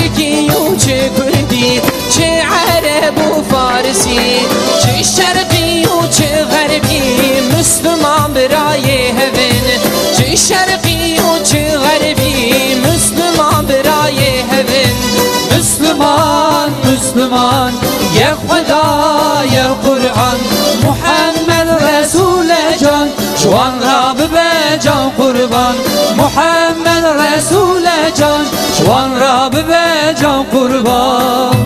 تركي وچه كردي چه عرب وفارسي چه شرقي وچه غربي مسلمان براي هفن چه شرقي وچه غربي مسلمان براي هفن Müslüman, Müslüman, ya Huda, ya Kur'an, Muhammed Resul'e can, şu an Rabbi be can kurban. Muhammed Resul'e can, şu an Rabbi be can kurban.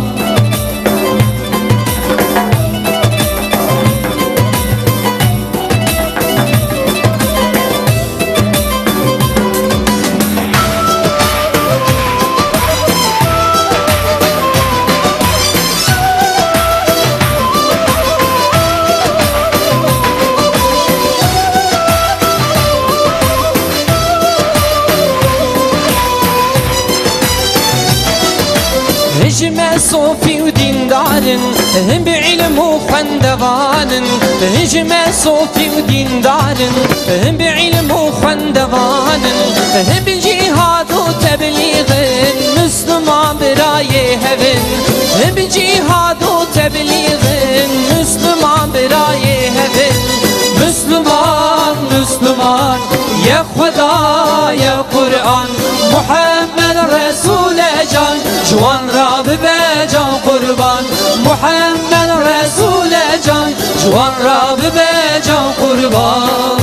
هجمة صوفي وديندارن هم بعلم وخندوانن هجمة صوفي وديندارن هم بعلم وخندوانن هم بالجهاد وتبليغ مسلمان براي هفن هم بالجهاد وتبليغ مسلمان براي هفن Müslüman, Müslüman, ya Huda, ya Kur'an, Muhammed Resul'e can, şu an Rabbi be can kurban. Muhammed Resul'e can, şu an Rabbi be can kurban.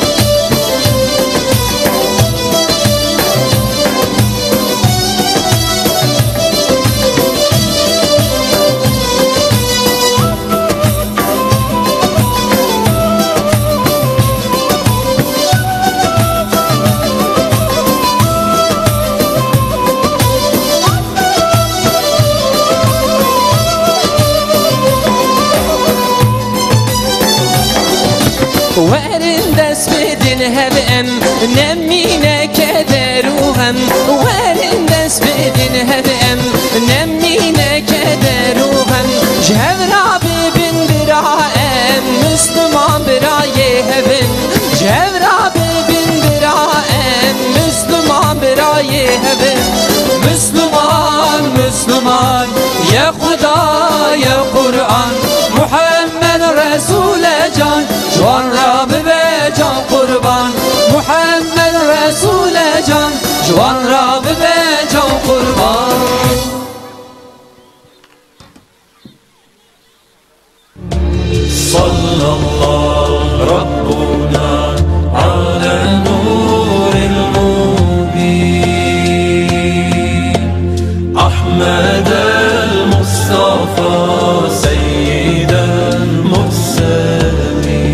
وارن دست بدن هبم نمینه کدر و هم وارن دست بدن هبم نمینه کدر و هم جهر رابی بن برایم مسلمان برای هبن جهر رابی بن برایم مسلمان برای هبن Müslüman, Müslüman, ya Huda, ya Kur'an, Muhammed Resul'e can, şu an Rabbi be can kurban. Muhammed Resul'e can, şu an Rabbi be can kurban. Sallallahu Rabbuna ala nuril mubin Ahmed el-Mustafa Seyyidel Murselin.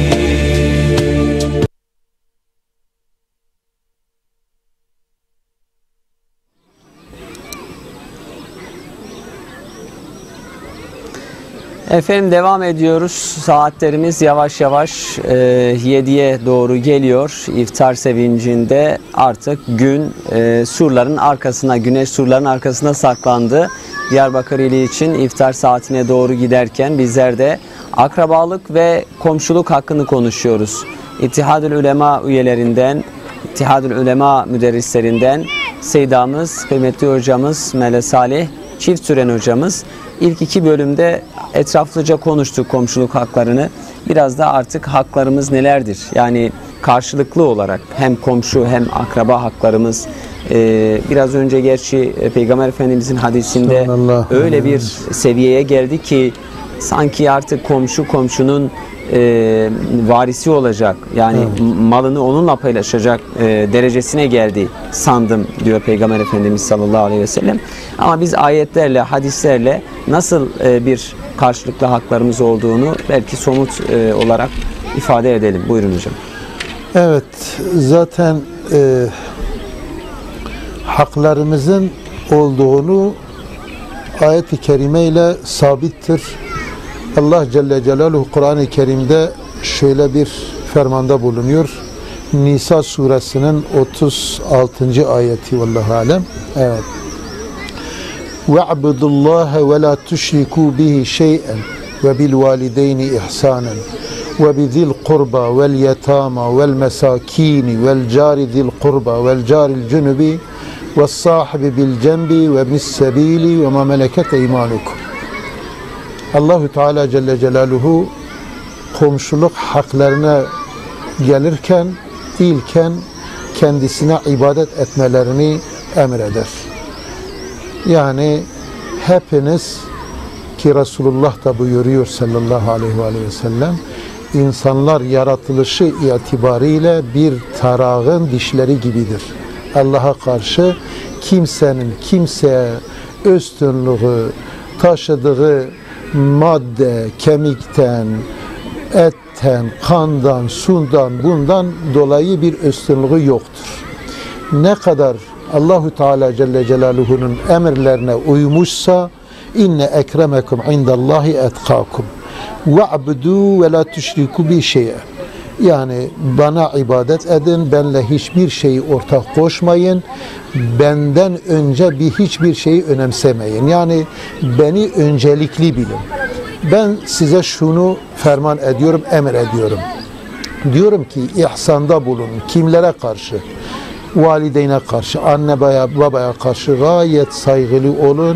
Efendim devam ediyoruz. Saatlerimiz yavaş yavaş e, yediye doğru geliyor. İftar sevincinde artık gün e, surların arkasına, güneş surların arkasına saklandı. Diyarbakır ili için iftar saatine doğru giderken bizler de akrabalık ve komşuluk hakkını konuşuyoruz. İttihadül Ulema üyelerinden, İttihadül Ulema müderrislerinden Seydamız, kıymetli hocamız Mele Salih Çift Süren hocamız ilk iki bölümde etraflıca konuştuk komşuluk haklarını. Biraz da artık haklarımız nelerdir? Yani karşılıklı olarak hem komşu hem akraba haklarımız. Ee, biraz önce gerçi Peygamber Efendimizin hadisinde öyle bir seviyeye geldi ki sanki artık komşu komşunun e, varisi olacak. Yani evet. malını onunla paylaşacak e, derecesine geldi sandım diyor Peygamber Efendimiz sallallahu aleyhi ve sellem. Ama biz ayetlerle, hadislerle nasıl e, bir karşılıklı haklarımız olduğunu belki somut e, olarak ifade edelim. Buyurun hocam. Evet, zaten e, haklarımızın olduğunu ayet-i kerime ile sabittir. Allah Celle Celaluhu Kur'an-ı Kerim'de şöyle bir fermanda bulunuyor. Nisa suresinin otuz altıncı ayeti vallahu alem. Evet. وَاعْبُدُ اللّٰهَ وَلَا تُشْرِكُوا بِهِ شَيْئًا وَبِالْوَالِدَيْنِ إِحْسَانًا وَبِذِي الْقُرْبَى وَالْيَتَامَى وَالْمَسَاكِينِ وَالْجَارِ ذِي الْقُرْبَى وَالْجَارِ الْجُنُبِ ve sahibi bil cembi ve ibnis sebili ve ma meleket eymanukum. Allahu Teala Celle Celaluhu komşuluk haklarına gelirken ilken kendisine ibadet etmelerini emreder. Yani hepiniz, ki Resulullah da buyuruyor sallallahu aleyhi ve sellem, insanlar yaratılışı itibariyle bir tarağın dişleri gibidir. Allah'a karşı kimsenin kimseye üstünlüğü taşıdığı madde, kemikten, etten, kandan, sundan, bundan dolayı bir üstünlüğü yoktur. Ne kadar Allahu Teala Celle Celaluhu'nun emirlerine uymuşsa inne ekremekum indallahi etkakum ve'budu ve la tüşriku bi şey'e. Yani bana ibadet edin, benle hiçbir şeyi ortak koşmayın, benden önce bir hiçbir şeyi önemsemeyin. Yani beni öncelikli bilin. Ben size şunu ferman ediyorum, emir ediyorum. Diyorum ki ihsanda bulun. Kimlere karşı? Valideyne karşı, anne babaya karşı gayet saygılı olun.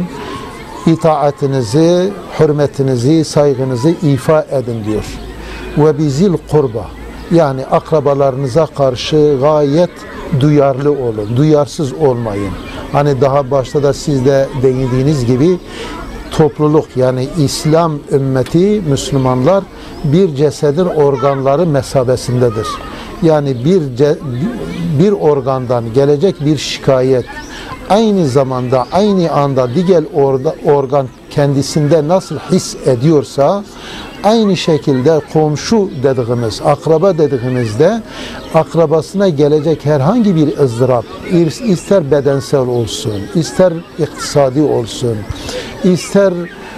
İtaatinizi, hürmetinizi, saygınızı ifa edin diyor. Ve bizil kurba, yani akrabalarınıza karşı gayet duyarlı olun, duyarsız olmayın. Hani daha başta da siz de değindiğiniz gibi topluluk, yani İslam ümmeti, Müslümanlar bir cesedin organları mesabesindedir. Yani bir bir organdan gelecek bir şikayet aynı zamanda, aynı anda diğer organ kendisinde nasıl his ediyorsa, aynı şekilde komşu dediğimiz, akraba dediğimizde akrabasına gelecek herhangi bir ızdırap, ister bedensel olsun, ister iktisadi olsun, ister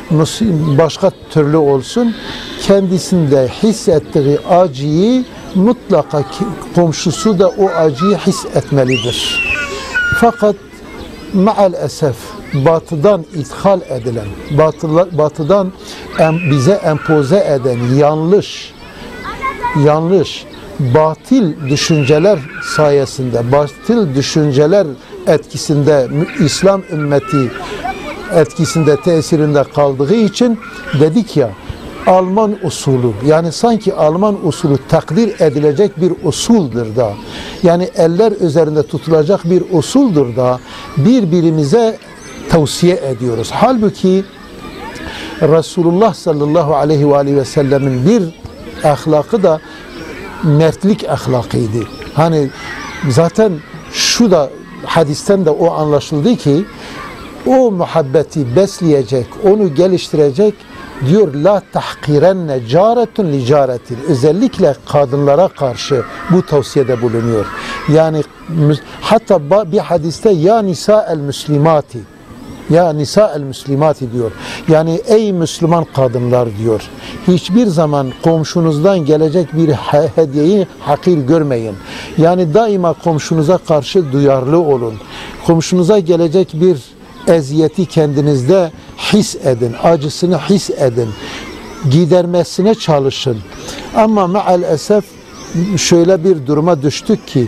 başka türlü olsun, kendisinde hissettiği acıyı mutlaka komşusu da o acıyı hissetmelidir. Fakat maalesef batıdan ithal edilen, batıla, batıdan em, bize empoze eden yanlış, yanlış, batıl düşünceler sayesinde, batıl düşünceler etkisinde, İslam ümmeti etkisinde, tesirinde kaldığı için dedik ya, Alman usulü, yani sanki Alman usulü takdir edilecek bir usuldür da, yani eller üzerinde tutulacak bir usuldür da birbirimize tavsiye ediyoruz. Halbuki Resulullah sallallahu aleyhi ve aleyhi ve sellemin bir ahlakı da mertlik ahlakıydı. Hani zaten şu da hadisten de o anlaşıldı ki o muhabbeti besleyecek, onu geliştirecek, diyor la tahkirenne caretun li caretin, özellikle kadınlara karşı bu tavsiyede bulunuyor. Yani hatta bir hadiste ya nisa el müslimati, ya nisa el müslimati diyor. Yani ey Müslüman kadınlar diyor. Hiçbir zaman komşunuzdan gelecek bir hediyeyi hakir görmeyin. Yani daima komşunuza karşı duyarlı olun. Komşunuza gelecek bir eziyeti kendinizde his edin, acısını his edin, gidermesine çalışın. Ama maalesef şöyle bir duruma düştük ki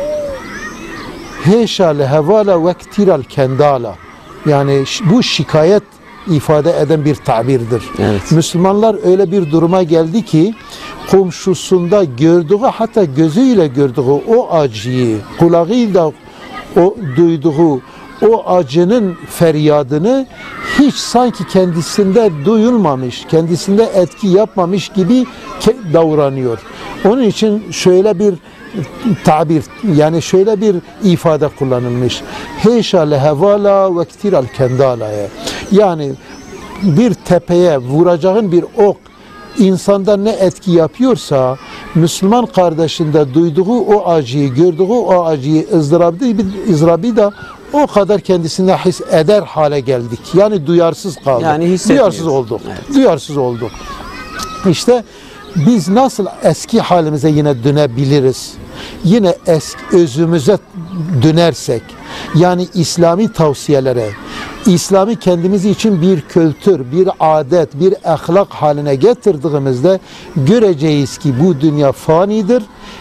heşa lehevala ve ktiral kendala, yani bu şikayet ifade eden bir tabirdir. Evet. Müslümanlar öyle bir duruma geldi ki komşusunda gördüğü, hatta gözüyle gördüğü o acıyı, kulağıyla o duyduğu o acının feryadını hiç sanki kendisinde duyulmamış, kendisinde etki yapmamış gibi davranıyor. Onun için şöyle bir tabir, yani şöyle bir ifade kullanılmış. Heşa lehevala ve ktiral kendalaya. Yani bir tepeye vuracağın bir ok insanda ne etki yapıyorsa, Müslüman kardeşinde duyduğu o acıyı, gördüğü o acıyı, ızdırabı, ızdırabı da o kadar kendisine his eder hale geldik. Yani duyarsız kaldık. Yani duyarsız olduk. Evet. Duyarsız olduk. İşte biz nasıl eski halimize yine dönebiliriz? Yine eski özümüze dönersek, yani İslami tavsiyelere, İslami kendimiz için bir kültür, bir adet, bir ahlak haline getirdiğimizde göreceğiz ki bu dünya fanidir.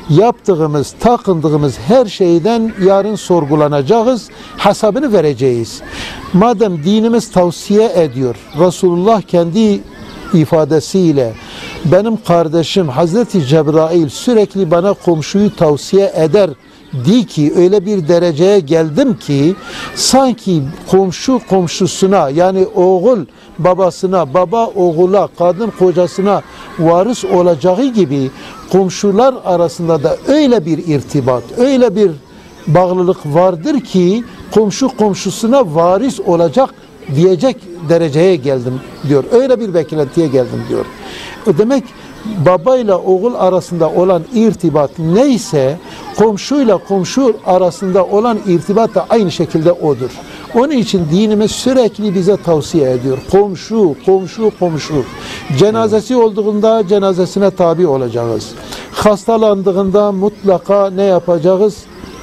yaptığımız, takındığımız her şeyden yarın sorgulanacağız, hesabını vereceğiz. Madem dinimiz tavsiye ediyor, Resulullah kendi ifadesiyle benim kardeşim Hazreti Cebrail sürekli bana komşuyu tavsiye eder di ki öyle bir dereceye geldim ki sanki komşu komşusuna, yani oğul babasına, baba oğula, kadın kocasına varis olacağı gibi komşular arasında da öyle bir irtibat, öyle bir bağlılık vardır ki komşu komşusuna varis olacak diyecek dereceye geldim diyor. Öyle bir beklentiye geldim diyor. Demek babayla oğul arasında olan irtibat neyse, komşuyla komşu arasında olan irtibat da aynı şekilde odur. Onun için dinimiz sürekli bize tavsiye ediyor. Komşu, komşu, komşu. Cenazesi olduğunda cenazesine tabi olacağız. Hastalandığında mutlaka ne yapacağız?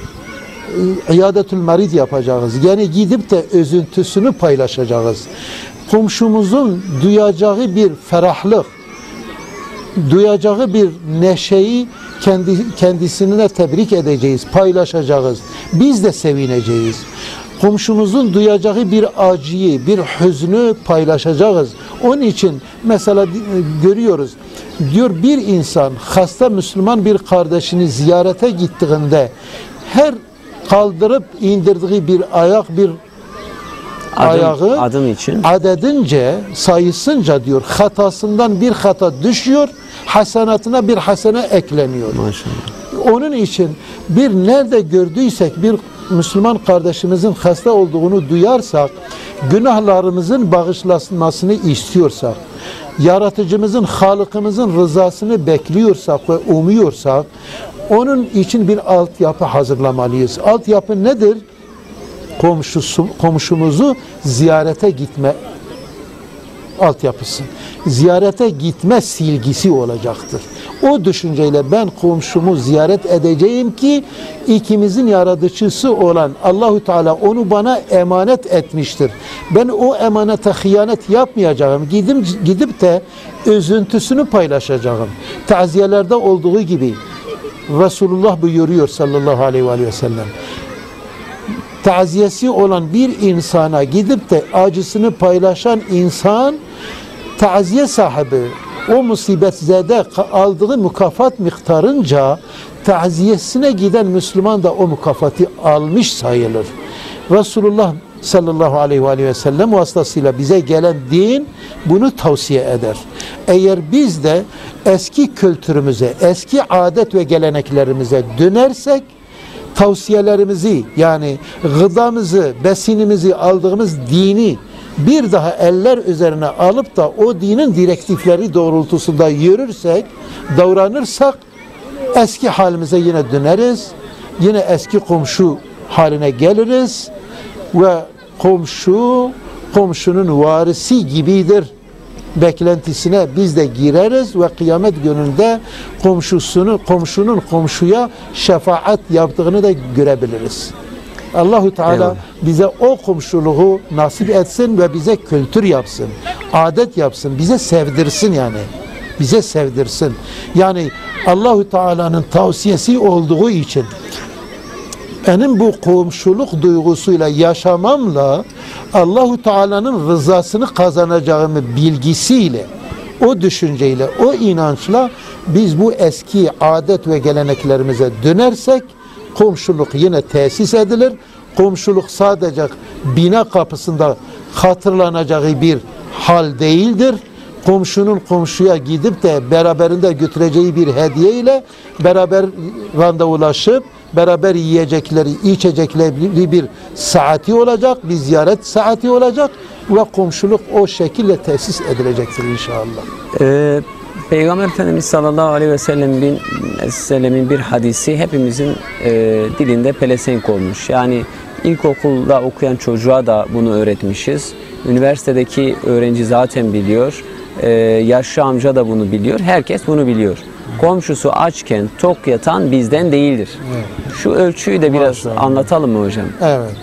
İyadetül merid yapacağız. Yani gidip de üzüntüsünü paylaşacağız. Komşumuzun duyacağı bir ferahlık, duyacağı bir neşeyi kendi, kendisine tebrik edeceğiz, paylaşacağız. Biz de sevineceğiz. Komşumuzun duyacağı bir acıyı, bir hüznü paylaşacağız. Onun için mesela görüyoruz, diyor bir insan hasta Müslüman bir kardeşini ziyarete gittiğinde her kaldırıp indirdiği bir ayak, bir Adım, ayağı adım için adedince, sayısınca diyor hatasından bir hata düşüyor, hasenatına bir hasene ekleniyor. Maşallah. Onun için bir nerede gördüysek bir Müslüman kardeşimizin hasta olduğunu duyarsak, günahlarımızın bağışlanmasını istiyorsak, yaratıcımızın, Halık'ımızın rızasını bekliyorsak ve umuyorsak, onun için bir altyapı hazırlamalıyız. Altyapı nedir? Komşusu, komşumuzu ziyarete gitme altyapısı. Ziyarete gitme silgisi olacaktır. O düşünceyle ben komşumu ziyaret edeceğim ki ikimizin yaratıcısı olan Allahu Teala onu bana emanet etmiştir. Ben o emanete hıyanet yapmayacağım. Gidip, gidip de üzüntüsünü paylaşacağım. Taziyelerde olduğu gibi Resulullah buyuruyor sallallahu aleyhi ve sellem. Taziyesi olan bir insana gidip de acısını paylaşan insan, taziye sahibi o musibetzede aldığı mükafat miktarınca taziyesine giden Müslüman da o mükafatı almış sayılır. Resulullah sallallahu aleyhi ve sellem vasıtasıyla bize gelen din bunu tavsiye eder. Eğer biz de eski kültürümüze, eski adet ve geleneklerimize dönersek, tavsiyelerimizi, yani gıdamızı, besinimizi aldığımız dini bir daha eller üzerine alıp da o dinin direktifleri doğrultusunda yürürsek, davranırsak eski halimize yine döneriz. Yine eski komşu haline geliriz ve komşu komşunun varisi gibidir beklentisine biz de gireriz ve kıyamet gününde komşusunu, komşunun komşuya şefaat yaptığını da görebiliriz. Allahu Teala Eyvallah. bize o komşuluğu nasip etsin ve bize kültür yapsın, adet yapsın, bize sevdirsin yani. Bize sevdirsin. Yani Allahu Teala'nın tavsiyesi olduğu için benim bu komşuluk duygusuyla yaşamamla Allahu Teala'nın rızasını kazanacağımı bilgisiyle, o düşünceyle, o inançla biz bu eski adet ve geleneklerimize dönersek komşuluk yine tesis edilir. Komşuluk sadece bina kapısında hatırlanacağı bir hal değildir. Komşunun komşuya gidip de beraberinde götüreceği bir hediye ile beraber randevulaşıp beraber yiyecekleri, içecekleri bir saati olacak, bir ziyaret saati olacak ve komşuluk o şekilde tesis edilecektir inşallah. Ee, Peygamber Efendimiz sallallahu aleyhi ve sellem'in, sellemin bir hadisi hepimizin e, dilinde pelesenk olmuş. Yani ilkokulda okuyan çocuğa da bunu öğretmişiz. Üniversitedeki öğrenci zaten biliyor. Ee, yaşlı amca da bunu biliyor. Herkes bunu biliyor. Komşusu açken tok yatan bizden değildir. Evet. Şu ölçüyü de biraz Maşallah. anlatalım mı hocam? Evet.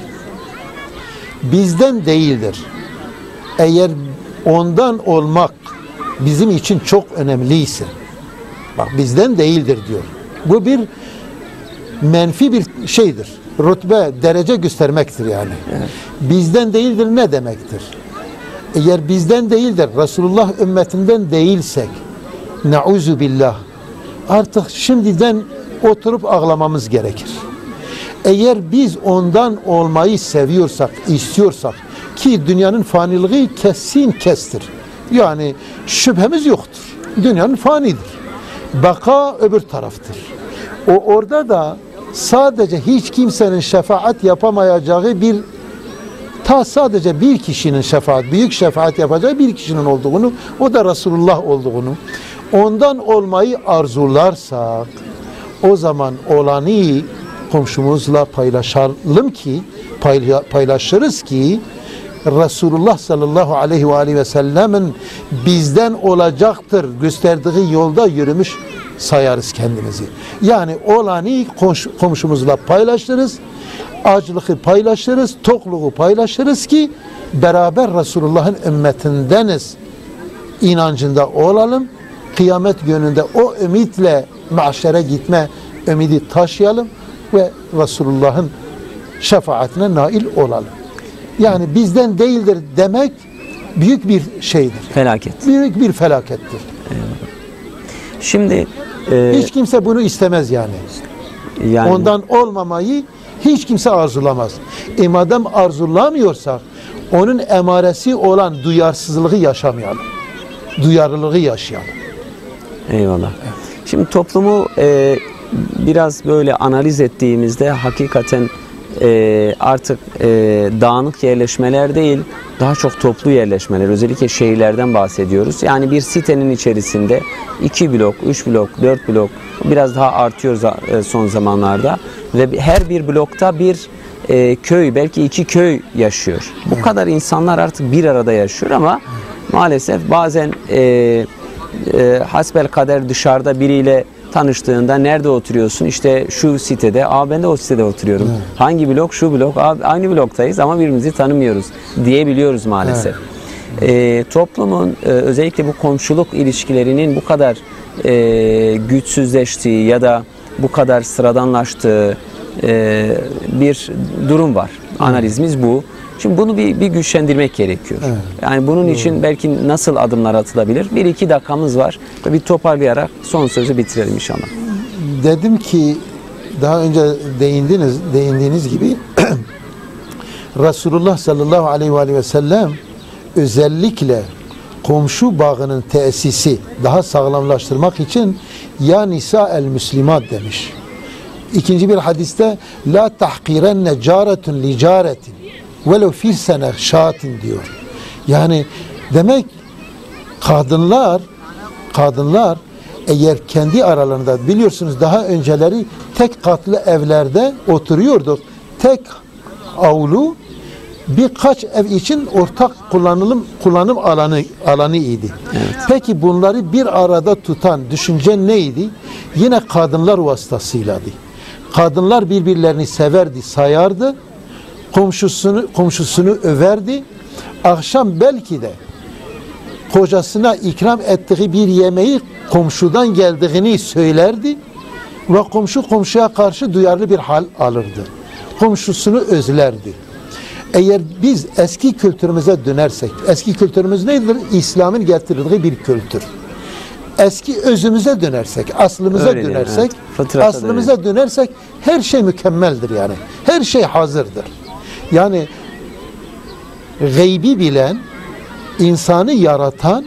Bizden değildir. Eğer ondan olmak bizim için çok önemliyse, bak bizden değildir diyor. Bu bir menfi bir şeydir. Rütbe, derece göstermektir yani. Evet. Bizden değildir ne demektir? Eğer bizden değildir, Resulullah ümmetinden değilsek, nauzu billah, artık şimdiden oturup ağlamamız gerekir. Eğer biz ondan olmayı seviyorsak, istiyorsak, ki dünyanın faniliği kesin kestir. Yani şüphemiz yoktur. Dünyanın fanidir. Baka öbür taraftır. O orada da sadece hiç kimsenin şefaat yapamayacağı bir, ta sadece bir kişinin şefaat, büyük şefaat yapacağı bir kişinin olduğunu, o da Resulullah olduğunu, ondan olmayı arzularsak, o zaman olanı komşumuzla paylaşalım ki, paylaşırız ki, Resulullah sallallahu aleyhi ve aleyhi ve sellemin bizden olacaktır gösterdiği yolda yürümüş sayarız kendimizi. Yani olanı komşumuzla paylaşırız, açlığı paylaşırız, tokluğu paylaşırız ki beraber Resulullah'ın ümmetindeniz inancında olalım. Kıyamet gününde o ümitle mahşere gitme ümidi taşıyalım ve Resulullah'ın şefaatine nail olalım. Yani bizden değildir demek büyük bir şeydir. Felaket. Büyük bir felakettir. Şimdi e, hiç kimse bunu istemez yani. yani. Ondan olmamayı hiç kimse arzulamaz. E madem arzulamıyorsak onun emaresi olan duyarsızlığı yaşamayalım. Duyarlılığı yaşayalım. Eyvallah. Şimdi toplumu e, biraz böyle analiz ettiğimizde hakikaten e, artık e, dağınık yerleşmeler değil, daha çok toplu yerleşmeler, özellikle şehirlerden bahsediyoruz. Yani bir sitenin içerisinde iki blok, üç blok, dört blok, biraz daha artıyor son zamanlarda ve her bir blokta bir e, köy, belki iki köy yaşıyor. Bu kadar insanlar artık bir arada yaşıyor ama maalesef bazen e, e, hasbelkader dışarıda biriyle tanıştığında nerede oturuyorsun? İşte şu sitede. Aa ben de o sitede oturuyorum. Evet. Hangi blok? Şu blok. Aa, aynı bloktayız ama birbirimizi tanımıyoruz diyebiliyoruz maalesef. Evet. E, toplumun e, özellikle bu komşuluk ilişkilerinin bu kadar e, güçsüzleştiği ya da bu kadar sıradanlaştığı e, bir durum var. Analizimiz bu. Şimdi bunu bir, bir güçlendirmek gerekiyor. Evet. Yani bunun Doğru. için belki nasıl adımlar atılabilir? Bir iki dakikamız var. Bir toparlayarak son sözü bitirelim inşallah. Dedim ki daha önce değindiniz, değindiğiniz gibi Resulullah sallallahu aleyhi ve, aleyhi ve sellem özellikle komşu bağının tesisi daha sağlamlaştırmak için ya nisa el müslimat demiş. İkinci bir hadiste la tahqirenne caretun li caretin velev fil sene şatin diyor. Yani demek kadınlar kadınlar eğer kendi aralarında, biliyorsunuz daha önceleri tek katlı evlerde oturuyorduk. Tek avlu birkaç ev için ortak kullanım kullanım alanı alanı idi. Evet. Peki bunları bir arada tutan düşünce neydi? Yine kadınlar vasıtasıyladı. Kadınlar birbirlerini severdi, sayardı. Komşusunu komşusunu överdi. Akşam belki de kocasına ikram ettiği bir yemeği komşudan geldiğini söylerdi ve komşu komşuya karşı duyarlı bir hal alırdı. Komşusunu özlerdi. Eğer biz eski kültürümüze dönersek, eski kültürümüz nedir? İslam'ın getirdiği bir kültür. Eski özümüze dönersek, aslımıza Öyle dönersek, evet. aslımıza dönelim. dönersek her şey mükemmeldir yani. Her şey hazırdır. Yani gaybi bilen, insanı yaratan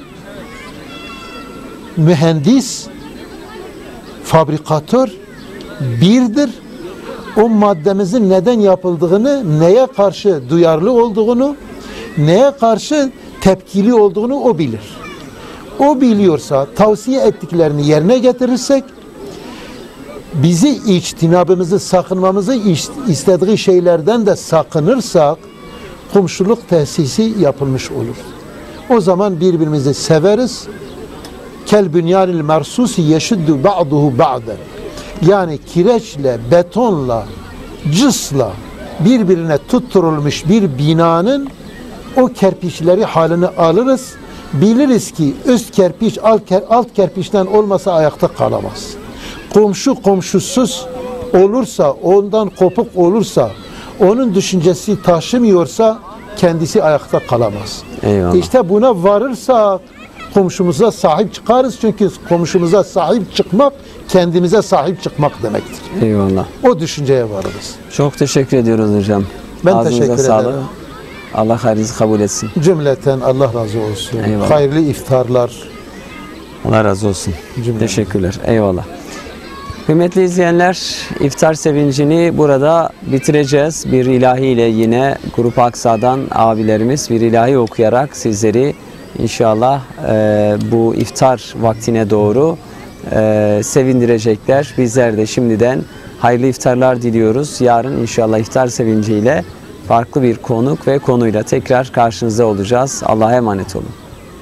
mühendis, fabrikatör birdir. O maddemizin neden yapıldığını, neye karşı duyarlı olduğunu, neye karşı tepkili olduğunu o bilir. O biliyorsa, tavsiye ettiklerini yerine getirirsek, bizi içtinabımızı, sakınmamızı istediği şeylerden de sakınırsak, komşuluk tesisi yapılmış olur. O zaman birbirimizi severiz. Kel bünyanil mersusi yeşuddu ba'duhu ba'den. Yani kireçle, betonla, cısla birbirine tutturulmuş bir binanın o kerpiçleri halini alırız. Biliriz ki üst kerpiç alt, ker, alt kerpiçten olmasa ayakta kalamaz. komşu komşusuz olursa, ondan kopuk olursa, onun düşüncesi taşımıyorsa kendisi ayakta kalamaz. Eyvallah. İşte buna varırsa komşumuza sahip çıkarız. Çünkü komşumuza sahip çıkmak kendimize sahip çıkmak demektir. Eyvallah. O düşünceye varırız. Çok teşekkür ediyoruz hocam. Ben Ağzınıza teşekkür sağlık. ederim. Allah hayrınızı kabul etsin. Cümleten Allah razı olsun. Eyvallah. Hayırlı iftarlar. Allah razı olsun. Cümle. Teşekkürler. Eyvallah. Kıymetli izleyenler, iftar sevincini burada bitireceğiz. Bir ilahi ile yine Grup Aksa'dan abilerimiz bir ilahi okuyarak sizleri inşallah e, bu iftar vaktine doğru e, sevindirecekler. Bizler de şimdiden hayırlı iftarlar diliyoruz. Yarın inşallah iftar sevinciyle farklı bir konuk ve konuyla tekrar karşınızda olacağız. Allah'a emanet olun.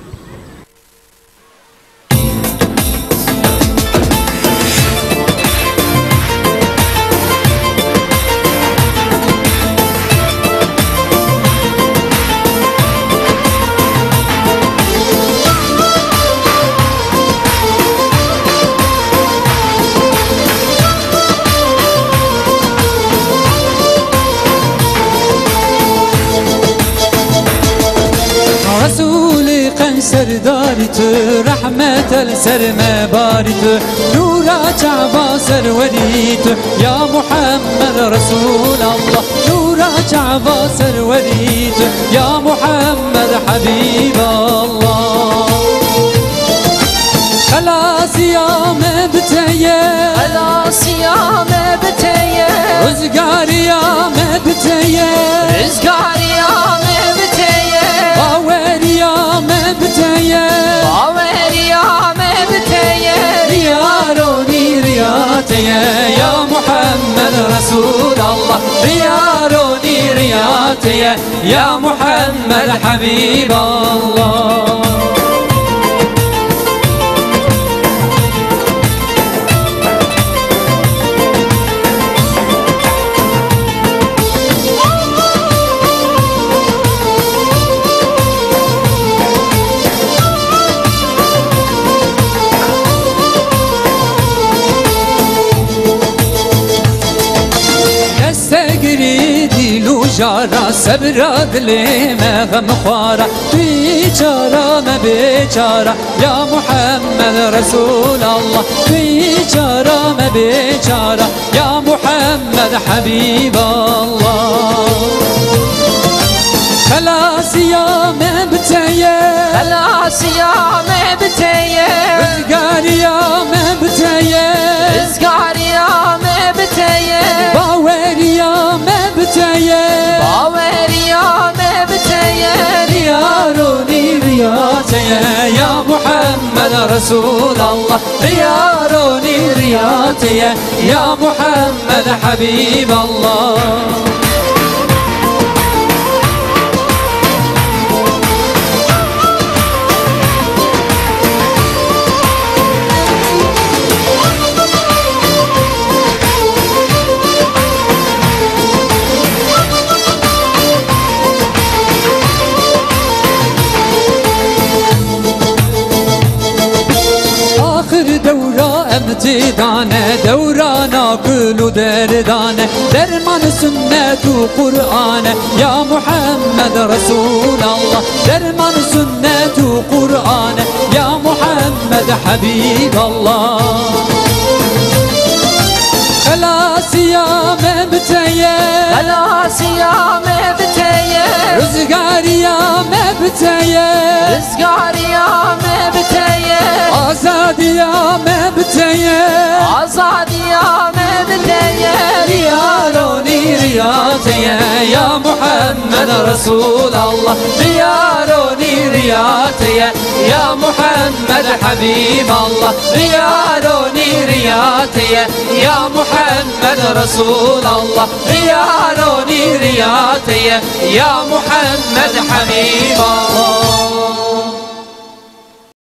رسول قن سردارت رحمت السرما بارت نورا جعبا سروريت يا محمد رسول الله نورا جعبا سروريت يا محمد حبيب الله خلاص يا مبتيه خلاص يا مبتيه رزقار يا مبتيه رزقار يا مبتيه باور يا مبتيه باور يا مبتيه رياروني رياتي يا محمد رسول الله رياروني رياتي يا محمد حبيب الله جارا صبر دلی ما غم خوارا بیچارا ما بیچارا یا محمد رسول الله بیچارا ما بیچارا یا محمد حبیب الله خلاص یا مبتيه خلاص يا مبتيه رزقار يا مبتيه رزقار يا مبتيه باور يا مبتيه باور يا مبتيه رياروني رياتي يا محمد رسول الله رياروني رياتي يا محمد حبيب الله دورا امتدانه دورانا كل دردانه درمان سنة قرآن يا محمد رسول الله درمان سنة قرآن يا محمد حبيب الله خلاص يا مبتيه خلاص يا مبتيه رزقار يا مبتيه رزقار يا مبتيه آزاد يا مبتيه آزاد يا مبتيه رياروني رياتي يا محمد رسول الله رياروني رياتي يا محمد حبيب الله رياروني رياتي يا محمد رسول الله رياروني رياتي يا محمد حبيب الله